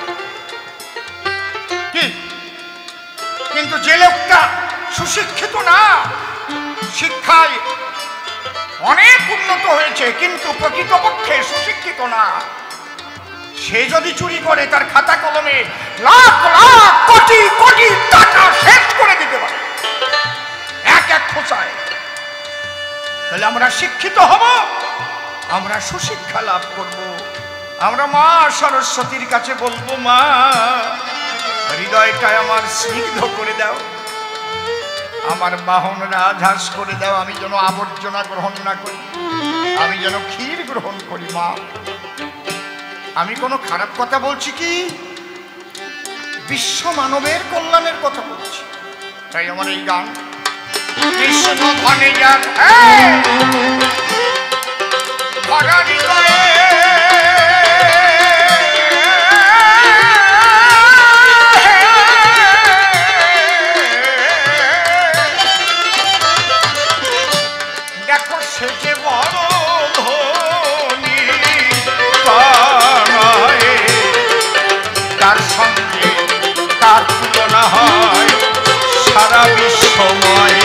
কি? কিন্তু যে লোকটা সুশিক্ষিত না, শিক্ষায় অনেক উন্নত হয়েছে কিন্তু প্রকৃতপক্ষে সুশিক্ষিত না, সে যদি চুরি করে তার খাতা কলমে লাখ লাখ কোটি কোটি টাকা শেষ করে দিতে পারে এক এক খোঁচায়। তাহলে আমরা শিক্ষিত হব, আমরা সুশিক্ষা লাভ করব। আমরা মা সরস্বতীর কাছে বলবো, মা হৃদয়টা আমার স্নিগ্ধ করে দাও, আমার বাহন রাজহাঁস করে দাও, আমি যেন আবর্জনা গ্রহণ না করি, আমি যেন ক্ষীর গ্রহণ করি। মা, আমি কোনো খারাপ কথা বলছি কি? বিশ্ব মানবের কল্যাণের কথা বলছি। তাই আমার এই গান কৃষ্ণ ধনে যার ভরা হৃদয়ে দেখো সে যে বড় ধনী, তার সঙ্গে তার তুলনা হয় সারা বিশ্বময়ে।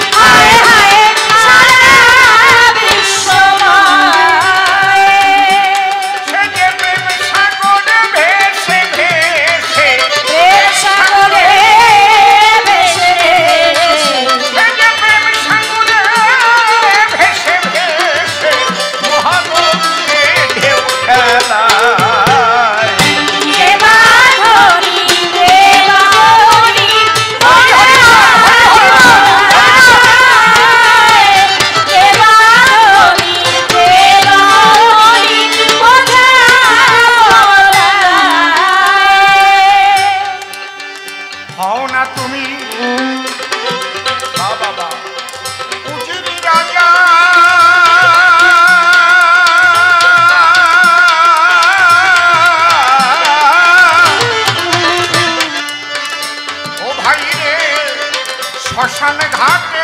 শ্মশান ঘাটে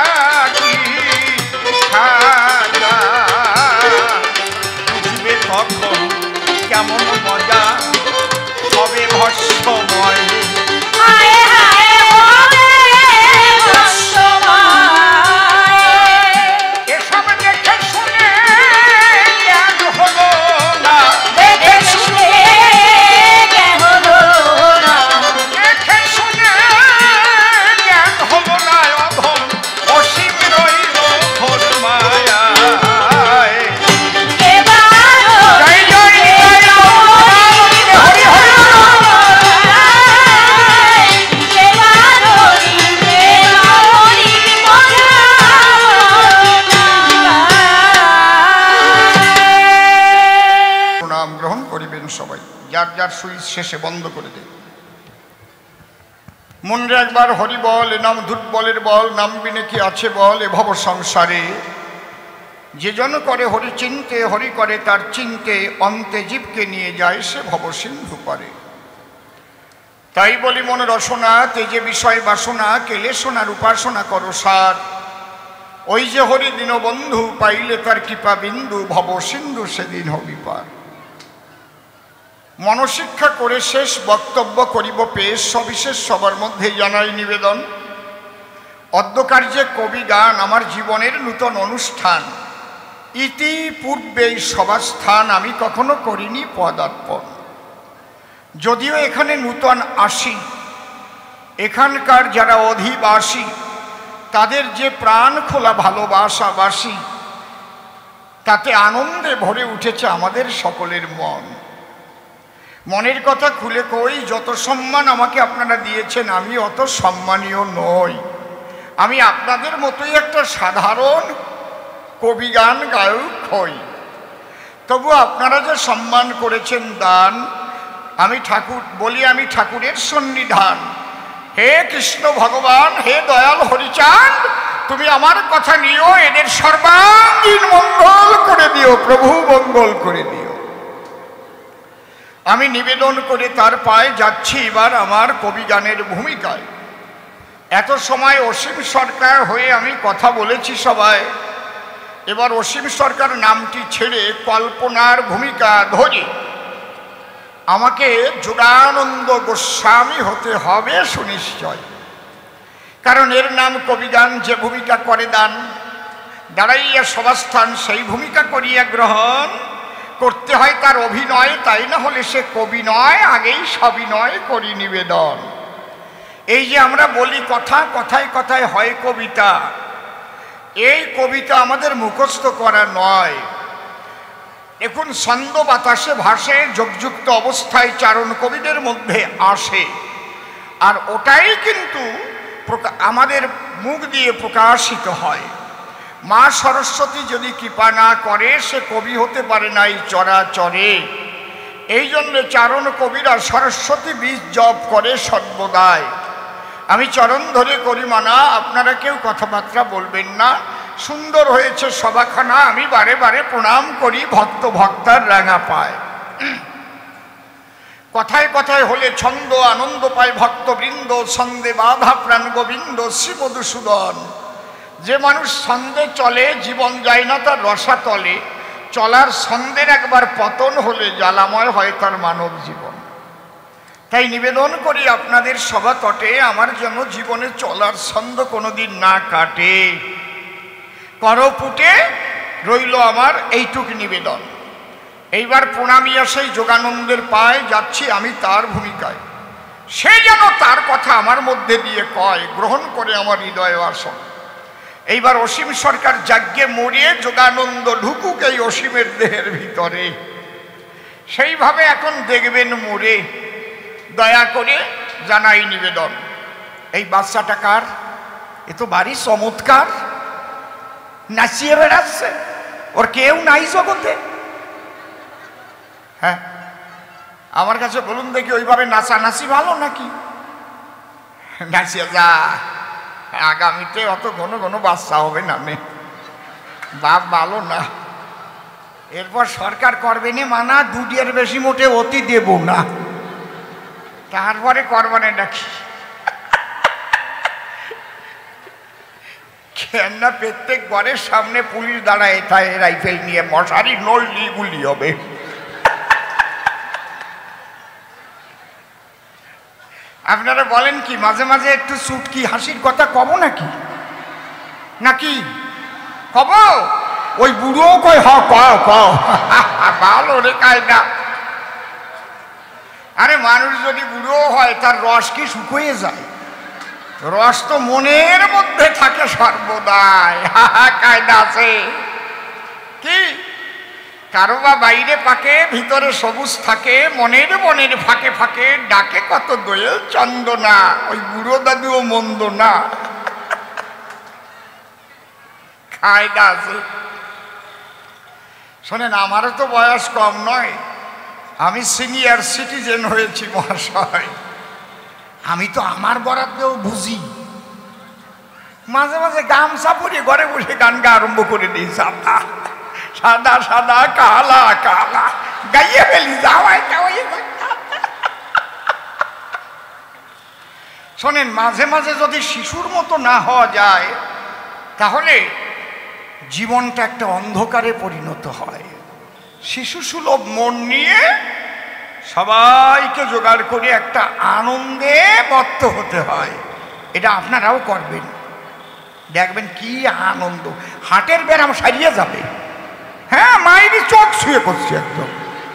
বুঝবে তখন কেমন মজা হবে ভস্মময়। এসব দেখে শুনে জ্ঞান হলো না, দেখে শুনে জ্ঞান হলো না, দেখে শুনে জ্ঞান হলো না, অধম অসীম রইল ঘোর মায়ায়। জয় জয় হরি হরি। প্রণাম গ্রহণ করিবেন সবাই, যার যার সুইচ শেষে বন্ধ করে দেন। মনরে একবার হরি বল, এ নাম দুর্বলের বল, নাম বিনে কি আছে বল এ ভব সংসারে। যে জন করে হরি চিনতে, হরি করে তার চিনতে, অন্তে জীবকে নিয়ে যায় সে ভব সিন্ধু পারে। তাই বলি মন রসনা, তেজে বিষয় বাসনা, কেলে সোনার উপাসনা করো সার। ওই যে হরি দীনবন্ধু, পাইলে তার কৃপা বিন্দু, ভব সিন্ধু সেদিন হবি পার। মনশিক্ষা করে শেষ বক্তব্য করিব পেশ, সবিশেষ সবার মধ্যে জানাই নিবেদন। অদ্যকার্যে কবি গান আমার জীবনের নূতন অনুষ্ঠান। ইতিপূর্বে সভাস্থান আমি কখনো করিনি পদার্পণ। যদিও এখানে নূতন আসি, এখানকার যারা অধিবাসী তাদের যে প্রাণ খোলা ভালোবাসাবাসী, তাতে আনন্দে ভরে উঠেছে আমাদের সকলের মন। মনের কথা খুলে কই, যত সম্মান আমাকে আপনারা দিয়েছেন আমি অত সম্মানীয় নই। আমি আপনাদের মতোই একটা সাধারণ কবিগান গায়ক হই। তবু আপনারা যে সম্মান করেছেন দান, আমি ঠাকুর বলি, আমি ঠাকুরের সন্নিধান। হে কৃষ্ণ ভগবান, হে দয়াল হরিচাঁদ, তুমি আমার কথা নিও, এদের সর্বাঙ্গীন মঙ্গল করে দিও, প্রভু মঙ্গল করে দিও। আমি নিবেদন করে তার পায়ে যাচ্ছি এবার আমার কবিগানের ভূমিকায়। এত সময় অসীম সরকার হয়ে আমি কথা বলেছি সবাই, এবার অসীম সরকার নামটি ছেড়ে কল্পনার ভূমিকা ধরে আমাকে যোগানন্দ গোস্বামী হতে হবে সুনিশ্চয়। কারণ এর নাম কবিগান, যে ভূমিকা করে দান, দাঁড়াইয়া সবাস্থান সেই ভূমিকা করিয়া গ্রহণ করতে হয় তার অভিনয়, তাই না হলে সে কবি নয়, আগেই সবিনয় করি নিবেদন। এই যে আমরা বলি কথা, কথায় কথায় হয় কবিতা, এই কবিতা আমাদের মুখস্থ করা নয়। দেখুন, ছন্দ বাতাসে ভাসে, যোগযুক্ত অবস্থায় চারণ কবিদের মধ্যে আসে, আর ওটাই কিন্তু আমাদের মুখ দিয়ে প্রকাশিত হয়। মা সরস্বতী যদি কৃপা না করে, সে কবি হতে পারে না এই চরাচরে। এই জন্য চারণ কবিরা সরস্বতী বীজ জপ করে সর্বদাই। আমি চরণ ধরে করি মানা, আপনারা কেউ কথাবার্তা বলবেন না। সুন্দর হয়েছে সভাখানা, আমি বারে বারে প্রণাম করি, ভক্ত ভক্তার রাঙা পায়। কথায় কথায় হলে ছন্দ, আনন্দ পায় ভক্তবৃন্দ, ছন্দে বাধা প্রাণ গোবিন্দ শ্রী মধুসূদন। যে মানুষ ছন্দে চলে, জীবন যায় না তার রসাতলে। চলার ছন্দের একবার পতন হলে জ্বালাময় হয় তার মানব জীবন। তাই নিবেদন করি আপনাদের সভা তটে, আমার যেন জীবনে চলার ছন্দ কোনোদিন না কাটে। করপুটে রইল আমার এইটুক নিবেদন। এইবার প্রণামিয়া সেই যোগানন্দের পায়ে যাচ্ছি আমি তার ভূমিকায়। সে যেন তার কথা আমার মধ্যে দিয়ে কয়, গ্রহণ করে আমার হৃদয় আসন। এইবার অসীম সরকার যাজ্ঞে মরিয়ে যোগানন্দ ঢুকুক এই অসীমের দেহের ভিতরে। সেইভাবে এখন দেখবেন মোরে। দয়া করে জানাই নিবেদন, এই বাচ্চাটা কার? এ তো বাড়ি চমৎকার, নাচিয়ে বেড়াচ্ছে, ওর কেউ নাই জগতে। হ্যাঁ, আমার কাছে বলুন দেখি, ওইভাবে নাচানাচি ভালো নাকি? নাচিয়ে যা, আগামীতে অত ঘন ঘন বাচ্চা হবে না, বাপ ভালো না। এরপর সরকার করবে না মানা, দুটির বেশি মোটে অতি দেব না, তারপরে করবানে নাকি। কেননা প্রত্যেক ঘরের সামনে পুলিশ দাঁড়ায়, তাই রাইফেল নিয়ে মশারি নড়লি গুলি হবে। আপনারা বলেন কি, মাঝে মাঝে একটু চুটকি হাসির কথা কব নাকি? নাকি কব? ওই বুড়ো কয় হ ক ভালো রে কায়দা। আরে মানুষ যদি বুড়ো হয়, তার রস কি শুকিয়ে যায়? রস তো মনের মধ্যে থাকে সর্বদাই। কায়দা আছে কি? কারো বা বাইরে পাকে, ভিতরে সবুজ থাকে, মনের মনের ফাঁকে ফাঁকে ডাকে কত দোয়েল চন্দনা। ওই বুড়ো দাদুও মন্দ না, কায়দা আছে। শোনেন, আমারও তো বয়স কম নয়, আমি সিনিয়র সিটিজেন হয়েছি মহাশয়। আমি তো আমার বরাদ্দেও বুঝি। মাঝে মাঝে গামছা পরে ঘরে বসে গান গা আরম্ভ করে দিই, সাদা সাদা সাদা কালা কালা গাইয়ে ফেলি, যাওয়াই যাওয়াই। শোনেন, মাঝে মাঝে যদি শিশুর মতো না হওয়া যায়, তাহলে জীবনটা একটা অন্ধকারে পরিণত হয়। শিশু সুলভ মন নিয়ে সবাইকে জোগাড় করে একটা আনন্দে মত্ত হতে হয়। এটা আপনারাও করবেন, দেখবেন কি আনন্দ, হাটের ব্যারাম সারিয়ে যাবে। হ্যাঁ, মাইরি চোখ শুয়ে করছি একদম।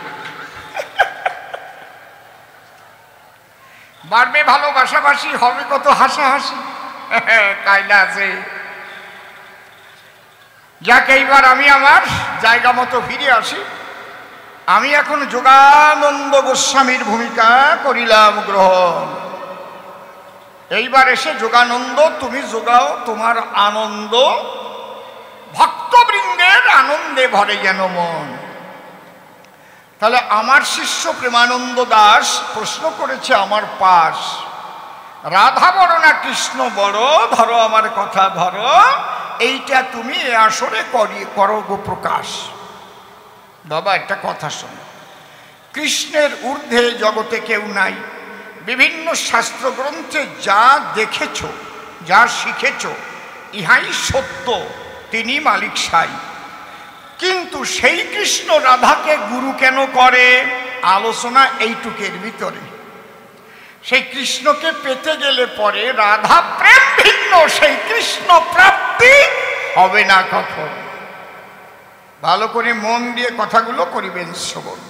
বাড়বে ভালোবাসাবাসি, হবে কত হাসাহাসি, কায়দা আছে। যাক, এইবার আমি আমার জায়গা মতো ফিরে আসি। আমি এখন যোগানন্দ গোস্বামীর ভূমিকা করিলাম গ্রহণ। এইবার এসে যোগানন্দ, তুমি যোগাও তোমার আনন্দ, ভক্তবৃন্দের আনন্দে ভরে যেন মন। তাহলে আমার শিষ্য প্রেমানন্দ দাস প্রশ্ন করেছে আমার পাশ, রাধা বড় না কৃষ্ণ বড়, ধরো আমার কথা ধরো, এইটা তুমি এ আসরে করো গো প্রকাশ। বাবা একটা কথা শোনো, কৃষ্ণের ঊর্ধ্বে জগতে কেউ নাই। বিভিন্ন শাস্ত্রগ্রন্থে যা দেখেছ, যা শিখেছ, ইহাই সত্য, তিনি মালিক সাই। কিন্তু সেই কৃষ্ণ রাধাকে গুরু কেন করে, আলোচনা এইটুকের ভিতরে। সেই কৃষ্ণকে পেতে গেলে পরে রাধা প্রেম ভিন্ন সেই কৃষ্ণ প্রাপ্তি হবে না কখন। ভালো করে মন দিয়ে কথাগুলো করিবেন শ্রবণ।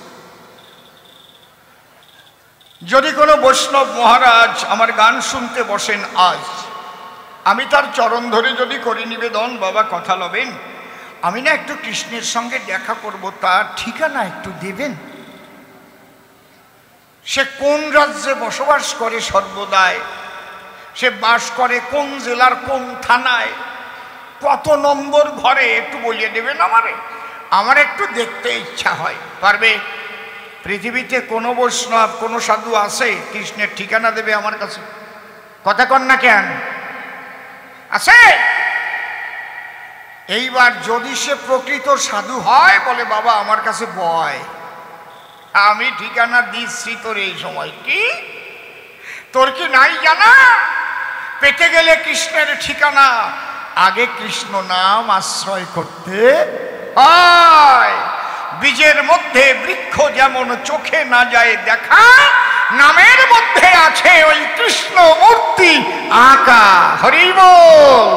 যদি কোনো বৈষ্ণব মহারাজ আমার গান শুনতে বসেন আজ, আমি তার চরণ ধরে যদি করি নিবেদন, বাবা কথা লবেন, আমি না একটু কৃষ্ণের সঙ্গে দেখা করব, তার ঠিকানা একটু দেবেন। সে কোন রাজ্যে বসবাস করে সর্বদাই, সে বাস করে কোন জেলার কোন থানায়, কত নম্বর ঘরে, একটু বলিয়ে দেবেন আমারে, আমার একটু দেখতে ইচ্ছা হয়। পারবে? পৃথিবীতে কোনো বৈষ্ণব কোনো সাধু আছে কৃষ্ণের ঠিকানা দেবে আমার কাছে? কথা কন না কেন? আছে? এইবার যদি সে প্রকৃত সাধু হয়, বলে বাবা আমার কাছে বয়, আমি ঠিকানা দিচ্ছি তোর এই সময়। কি তোর কি নাই জানা? পেতে গেলে কৃষ্ণের ঠিকানা আগে কৃষ্ণ নাম আশ্রয় করতে হয়। বীজের মধ্যে বৃক্ষ যেমন চোখে না যায় দেখা, নামের মধ্যে আছে ওই কৃষ্ণ মূর্তি আঁকা। হরি বল।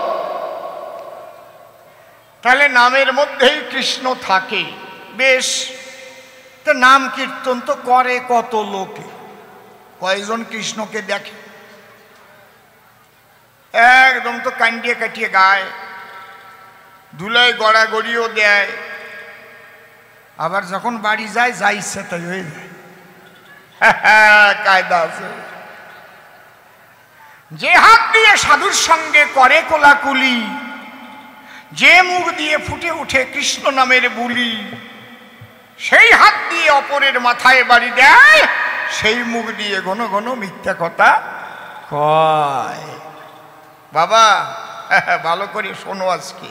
তাহলে নামের মধ্যেই কৃষ্ণ থাকে। বেশ, তো নাম কীর্তন তো করে কত লোকে, কয়জন কৃষ্ণকে দেখে? একদম তো কান্ডিয়ে কাটিয়ে গায়, ধুলায় গড়াগড়িও দেয়, আবার যখন বাড়ি যায় যা ইচ্ছা তাই হয়ে যায়। কায়দা আছে। যে হাত দিয়ে সাধুর সঙ্গে করে কোলাকুলি, যে মুখ দিয়ে ফুটে উঠে কৃষ্ণ নামের বুলি, সেই হাত দিয়ে অপরের মাথায় বাড়ি দেয়, সেই মুখ দিয়ে ঘন ঘন মিথ্যা কথা কয়। বাবা ভালো করে শোনো আজকে।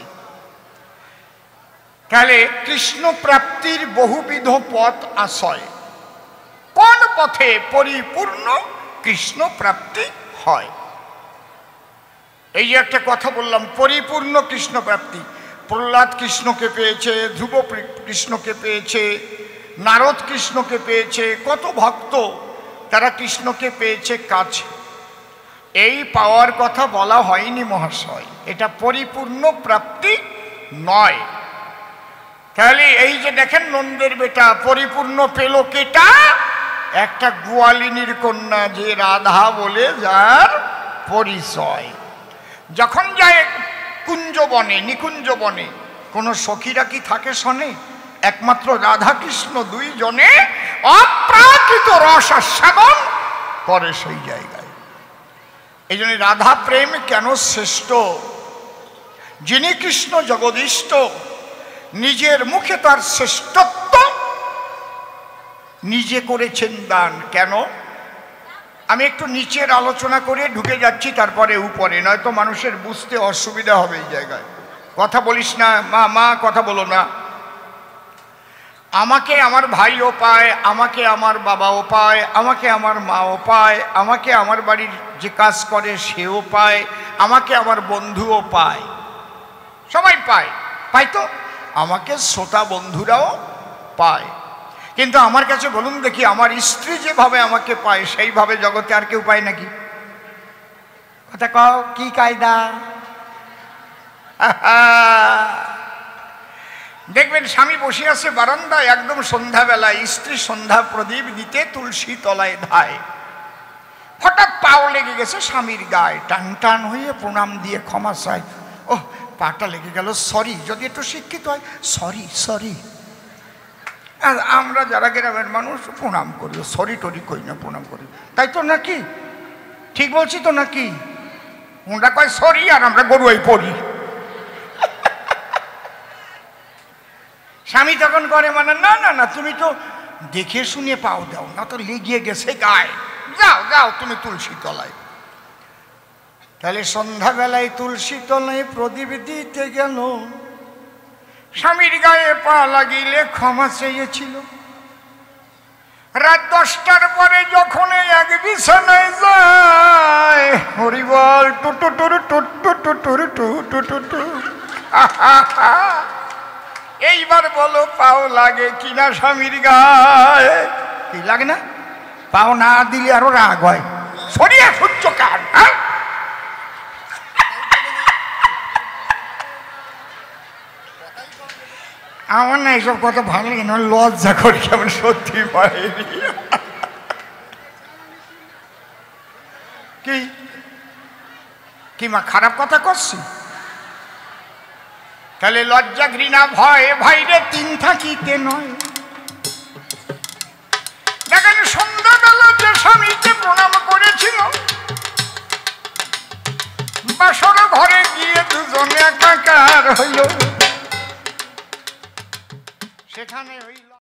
তাহলে কৃষ্ণ প্রাপ্তির বহুবিধ পথ আশ্রয়। কোন পথে পরিপূর্ণ কৃষ্ণ প্রাপ্তি হয়? এই যে একটা কথা বললাম, পরিপূর্ণ কৃষ্ণ প্রাপ্তি। প্রহ্লাদ কৃষ্ণকে পেয়েছে, ধ্রুব কৃষ্ণকে পেয়েছে, নারদ কৃষ্ণকে পেয়েছে, কত ভক্ত তারা কৃষ্ণকে পেয়েছে কাছে। এই পাওয়ার কথা বলা হয়নি মহাশয়, এটা পরিপূর্ণ প্রাপ্তি নয়। তাহলে এই যে দেখেন নন্দের বেটা পরিপূর্ণ পেল কেটা? একটা গোয়ালিনীর কন্যা, যে রাধা বলে যার পরিচয়। যখন যায় কুঞ্জবনে, নিকুঞ্জ বনে, কোনো সখীরা কি থাকে শোনে? একমাত্র রাধা কৃষ্ণ দুইজনে অপ্রাকৃত রস আস্বাদন করে সেই জায়গায়। এই জন্য রাধা প্রেম কেন শ্রেষ্ঠ? যিনি কৃষ্ণ জগদীষ্ট, নিজের মুখে তার শ্রেষ্ঠত্ব নিজে করেছেন দান। কেন? আমি একটু নিচের আলোচনা করে ঢুকে যাচ্ছি, তারপরে উপরে, নয়তো মানুষের বুঝতে অসুবিধা হবে এই জায়গায়। কথা বলিস না মা, মা কথা বলো না। আমাকে আমার ভাইও পায়, আমাকে আমার বাবাও পায়, আমাকে আমার মাও পায়, আমাকে আমার বাড়ির যে কাজ করে সেও পায়, আমাকে আমার বন্ধুও পায়, সবাই পায়। পাই তো আমাকে শ্রোতা বন্ধুরাও পায়। কিন্তু আমার কাছে বলুন দেখি, আমার স্ত্রী যেভাবে আমাকে পায় সেইভাবে জগতে আর কেউ পায় নাকি? কথা কও, কি কায়দা? দেখবেন স্বামী বসে আছে বারান্দায়, একদম সন্ধ্যাবেলায়, স্ত্রী সন্ধ্যা প্রদীপ দিতে তুলসী তলায় ধায়। হঠাৎ পাও লেগে গেছে স্বামীর গায়ে, টান টান হয়ে প্রণাম দিয়ে ক্ষমা চায়। ও পাটা লেগে গেল, সরি, যদি একটু শিক্ষিত হয় সরি সরি। আর আমরা যারা গ্রামের মানুষ প্রণাম করি, সরি টরি কই না, প্রণাম করি, তাই তো নাকি? ঠিক বলছি তো নাকি? ওরা কয় সরি আর আমরা গরুয়াই পড়ি। স্বামী তখন করে মানে না না না, তুমি তো দেখে শুনে পাও দাও না, তো লেগে গেছে গায়ে, যাও যাও তুমি তুলসী তলায়। তাহলে সন্ধ্যাবেলায় তুলসী তলায় প্রদীপ দিতে গেল, স্বামীর গায়ে পা লাগিলে ক্ষমা চেয়েছিল। রাত 10টার পরে যখন এক বিছানায় যায়, হরিবল টুটু টুরু টুটু টুটুর টুটু টুটু। এইবার বলো পাও লাগে কিনা স্বামীর গায়ে? কি লাগে না? পাও না দিলে আরো রাগ হয়, সরিয়া সহ্য কার। আমার না এইসব কথা ভালো লাগে না, লজ্জা করি কেমন, সত্যি পাইনি। কি কি মা খারাপ কথা করছি? তাহলে লজ্জা ঘৃণা ভয় ভাইরে তিন থাকিতে নয়। দেখেন সন্ধ্যাবেলা যে স্বামীকে প্রণাম করেছিল, বাসর ঘরে গিয়ে দুজনে একাকার হইল, সেখানে হইল